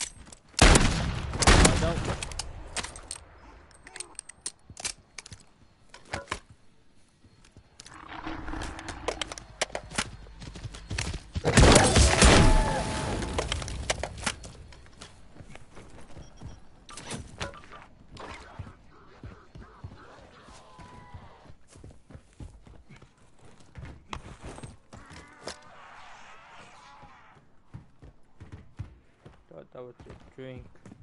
S1: I don't. That was a drink.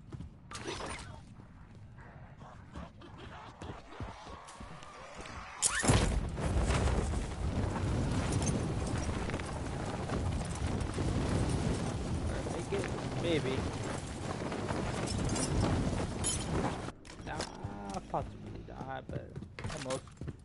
S1: Make it, maybe. Possibly not, but almost.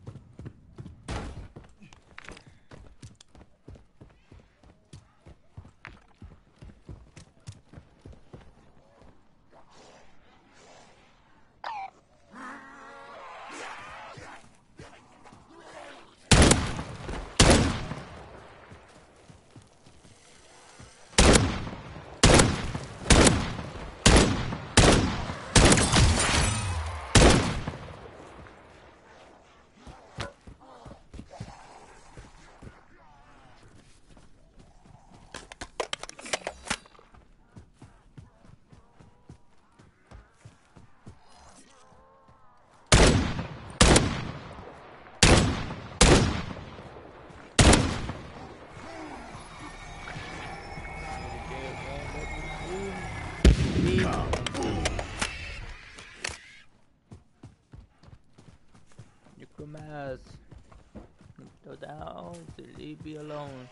S1: Mass. Go down to leave me alone.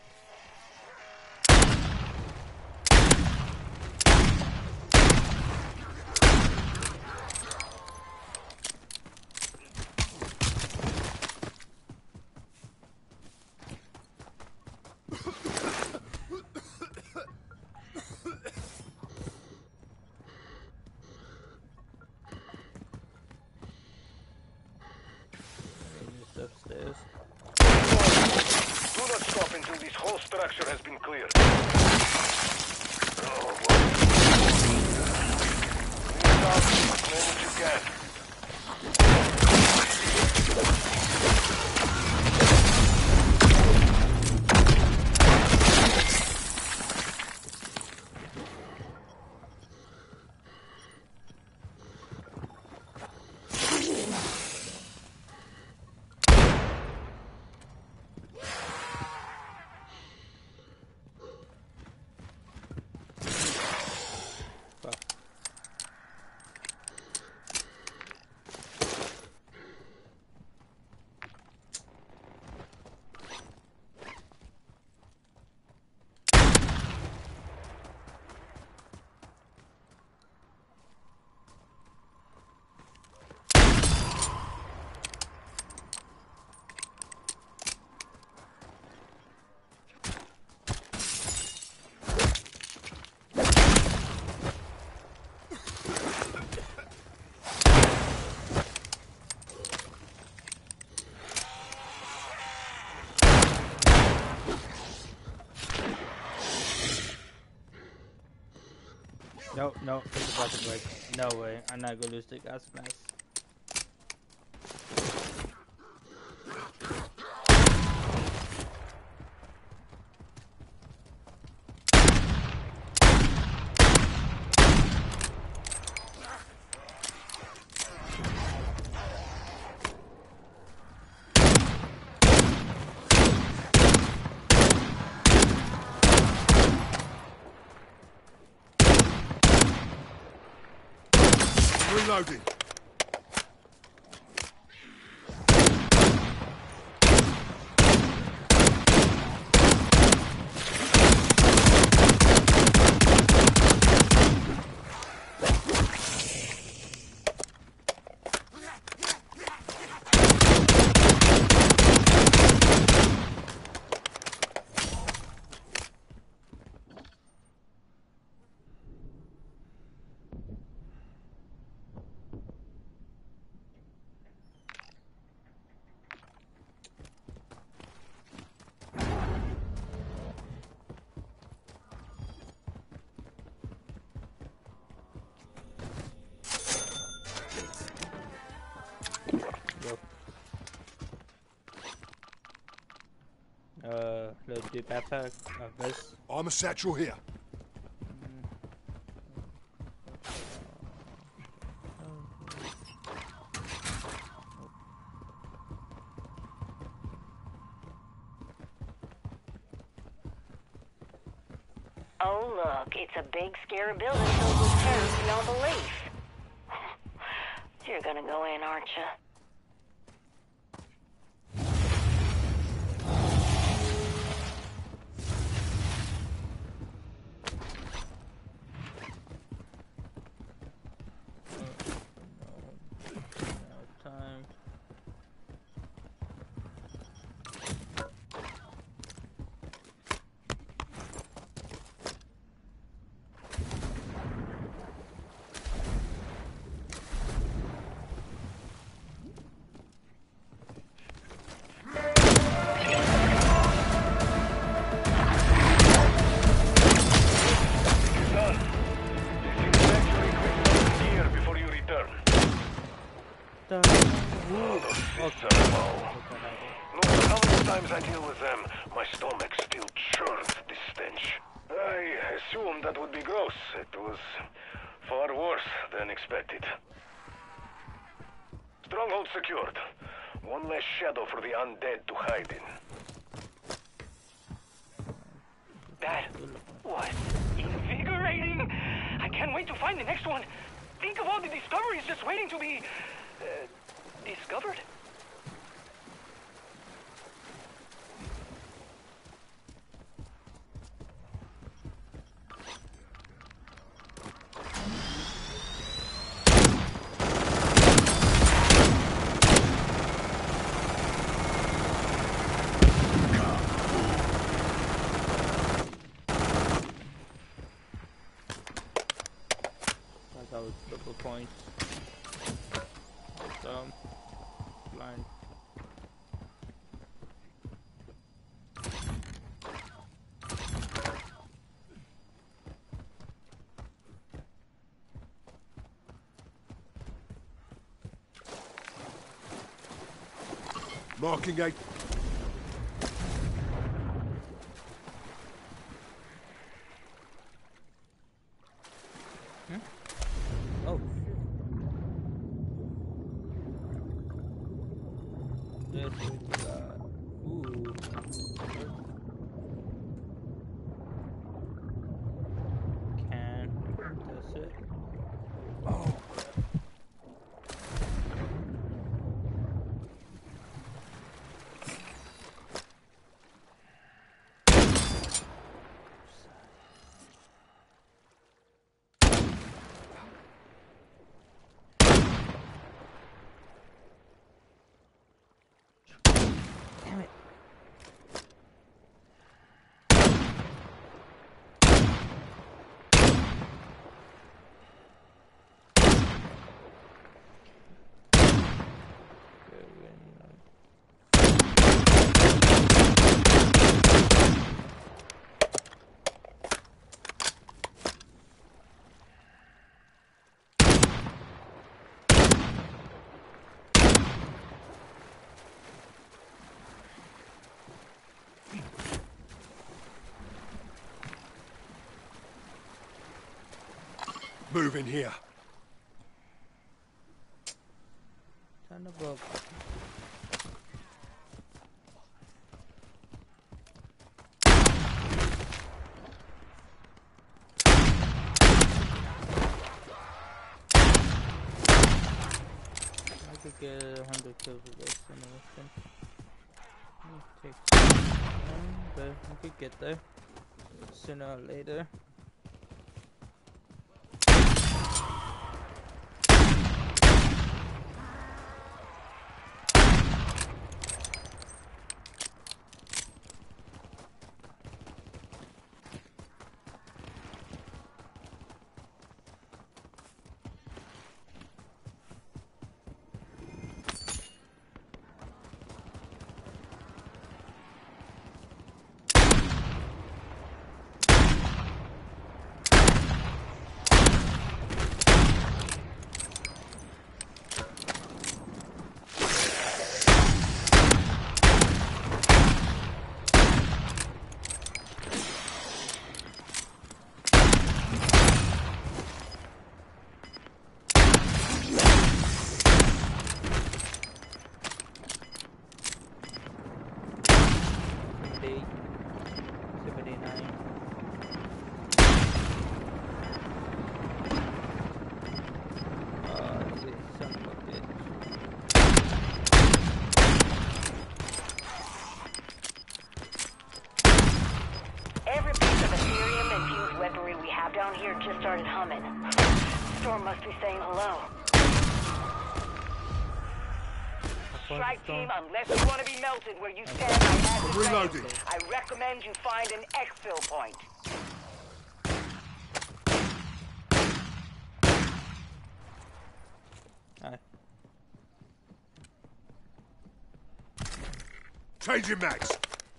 S1: Upstairs.
S2: Do not stop until this whole structure has been cleared. Oh, boy. Clear out as many as you can.
S1: Nope, nope, it's about to break. No way, I'm not gonna lose the gas mask.
S3: Reloading.
S1: Let's do backpack of this.
S3: I'm a satchel here.
S11: Oh, look. Look, it's a big, scary building filled with terrors beyond belief. You're gonna go in, aren't you?
S1: Time.
S2: No matter how many times I deal with them, my stomach still churns this stench. I assumed that would be gross. It was far worse than expected. Stronghold secured. One less shadow for the undead to hide in.
S4: That was invigorating. I can't wait to find the next one. Think of all the discoveries just waiting to be discovered.
S1: That was double points. Blind.
S3: Marking 8.
S1: Oh, shit. Yes, ooh. That's it. Oh. Damn it.
S3: Move in here.
S1: Turn the book. I could get 100 kills with this in a weapon. Take some time, but we could get there sooner or later.
S11: cab down here just started humming. Storm must be saying hello.
S4: Strike team, unless you want to be melted where you stand, I have the
S3: Reloading.
S4: range. I recommend you find an exfil point.
S3: Changing mags.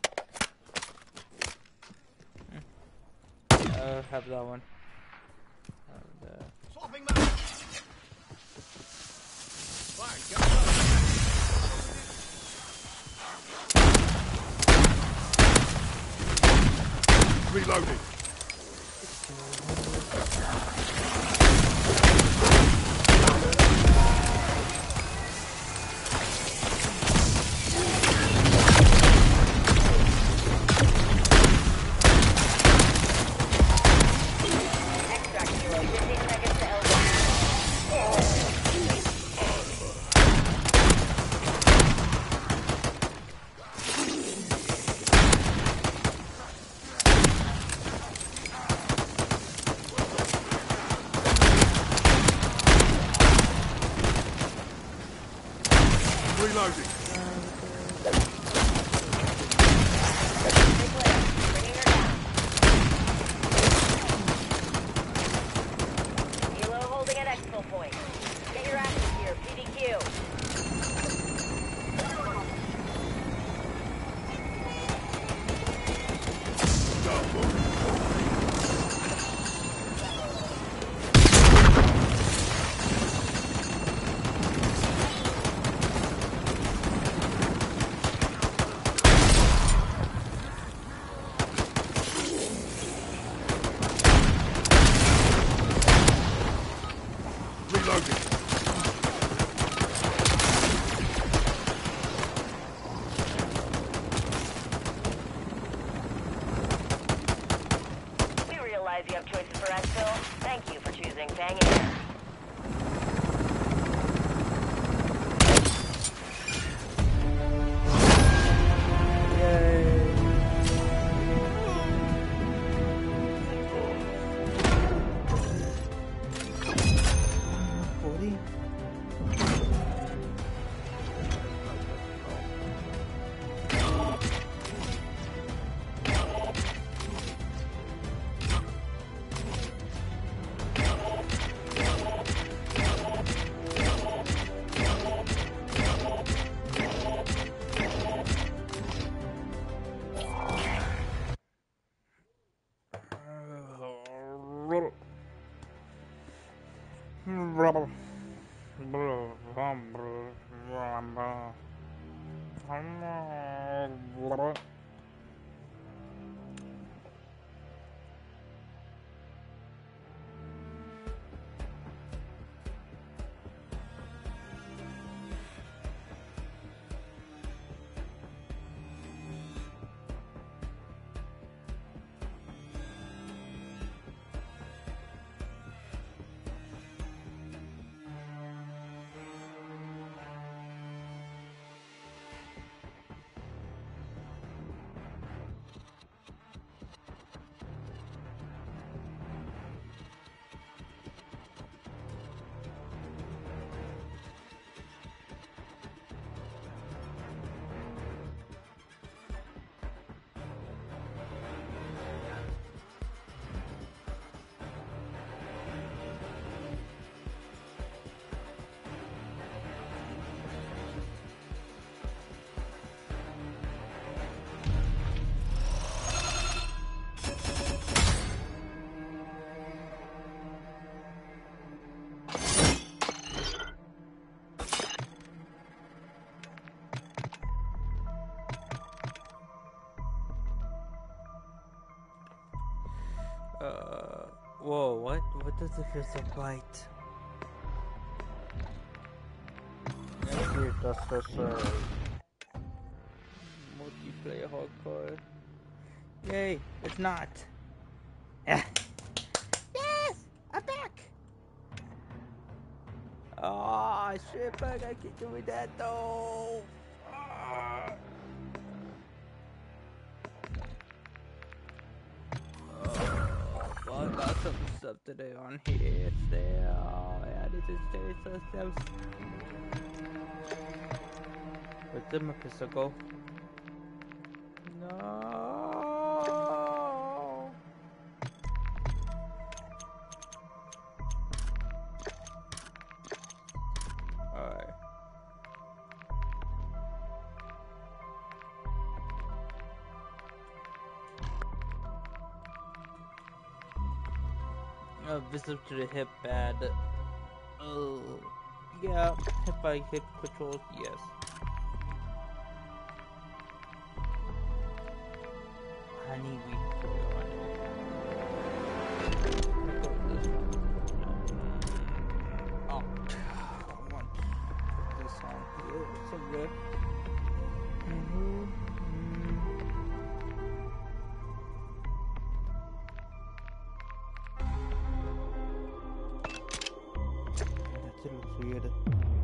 S1: Have that one.
S7: Swapping mags. Right, go.
S3: Reloading.
S11: Extract 0, 15 seconds to LZ.
S3: Reloading.
S11: Bringing her down. Hilo holding an exfil point. Get your asses here, PDQ.
S3: Reloading.
S11: We realize you have choices for exfil. Thank you for choosing Fang Air.
S1: Whoa, what? What does it feel so bright? Let's see if that's just multiplayer hardcore. Yay, it's not. Yes! I'm back! Oh shit, fuck, I keep doing that though! Fuck, some stuff today on here still. Yeah, this is some stuff. Where's the pistol go? No. Alright. Visit to the hip pad. Oh, yeah. Hip by hip controls, yes. Honey, we oh, I want this song. Yeah, so good. It looks weird.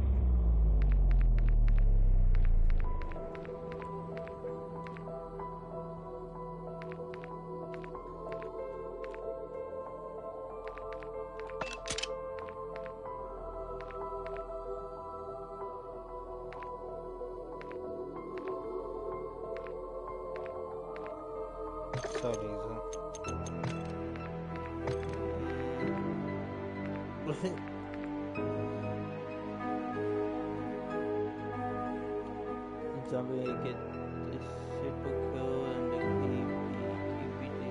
S1: Sorry, Zombie get this super kill and the PvD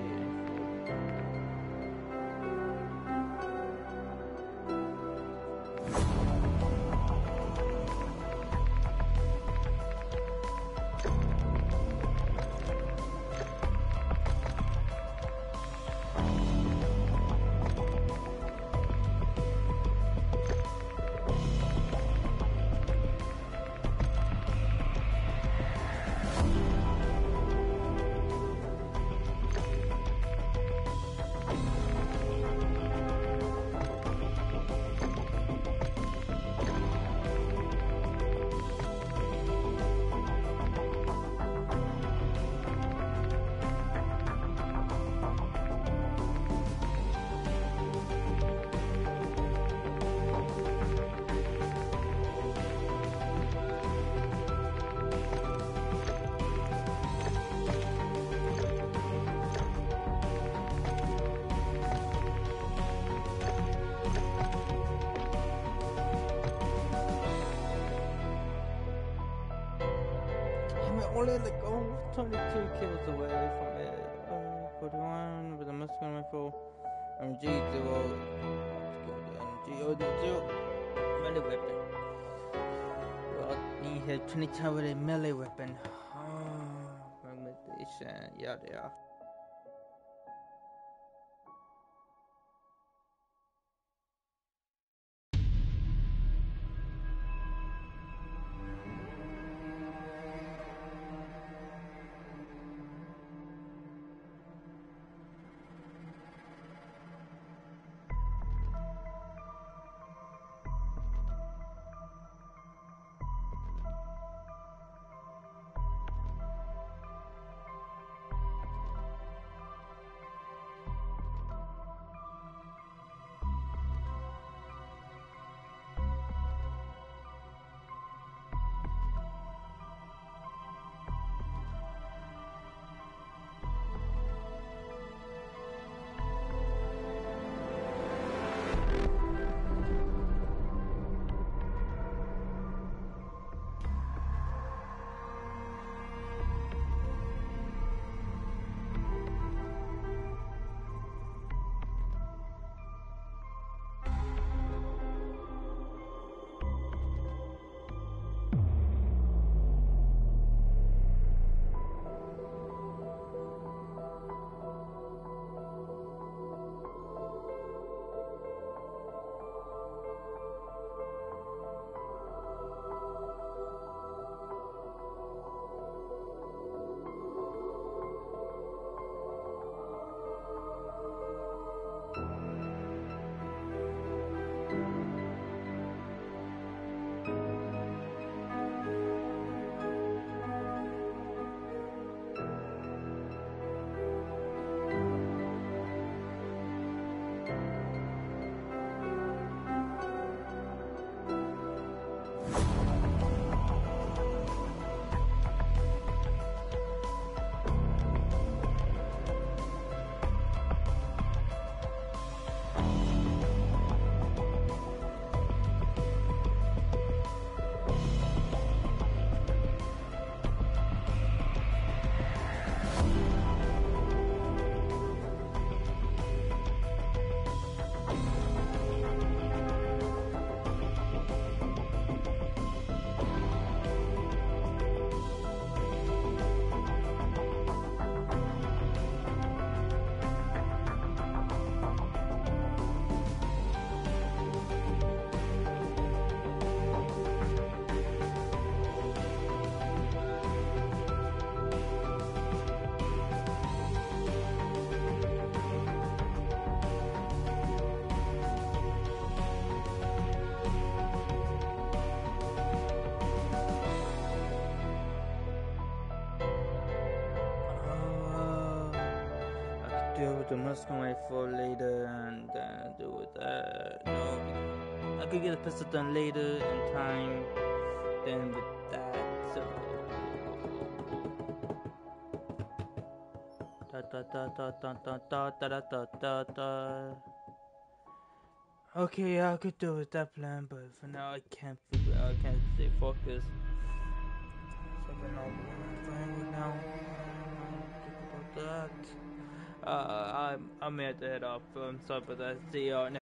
S1: only like 22 kills away from it. 41 with a muscular rifle. MG 0. Melee weapon. Well, he hit 20 times with a melee weapon. Fragmentation. Yada yada. deal with the Muslim rifle later and deal with that. No, I could get a pistol done later in time than with that. So okay, yeah, I could do with that plan, but for now I can't stay focused. So for now, think about that. I may have to head off. I'm sorry about that. See y'all next.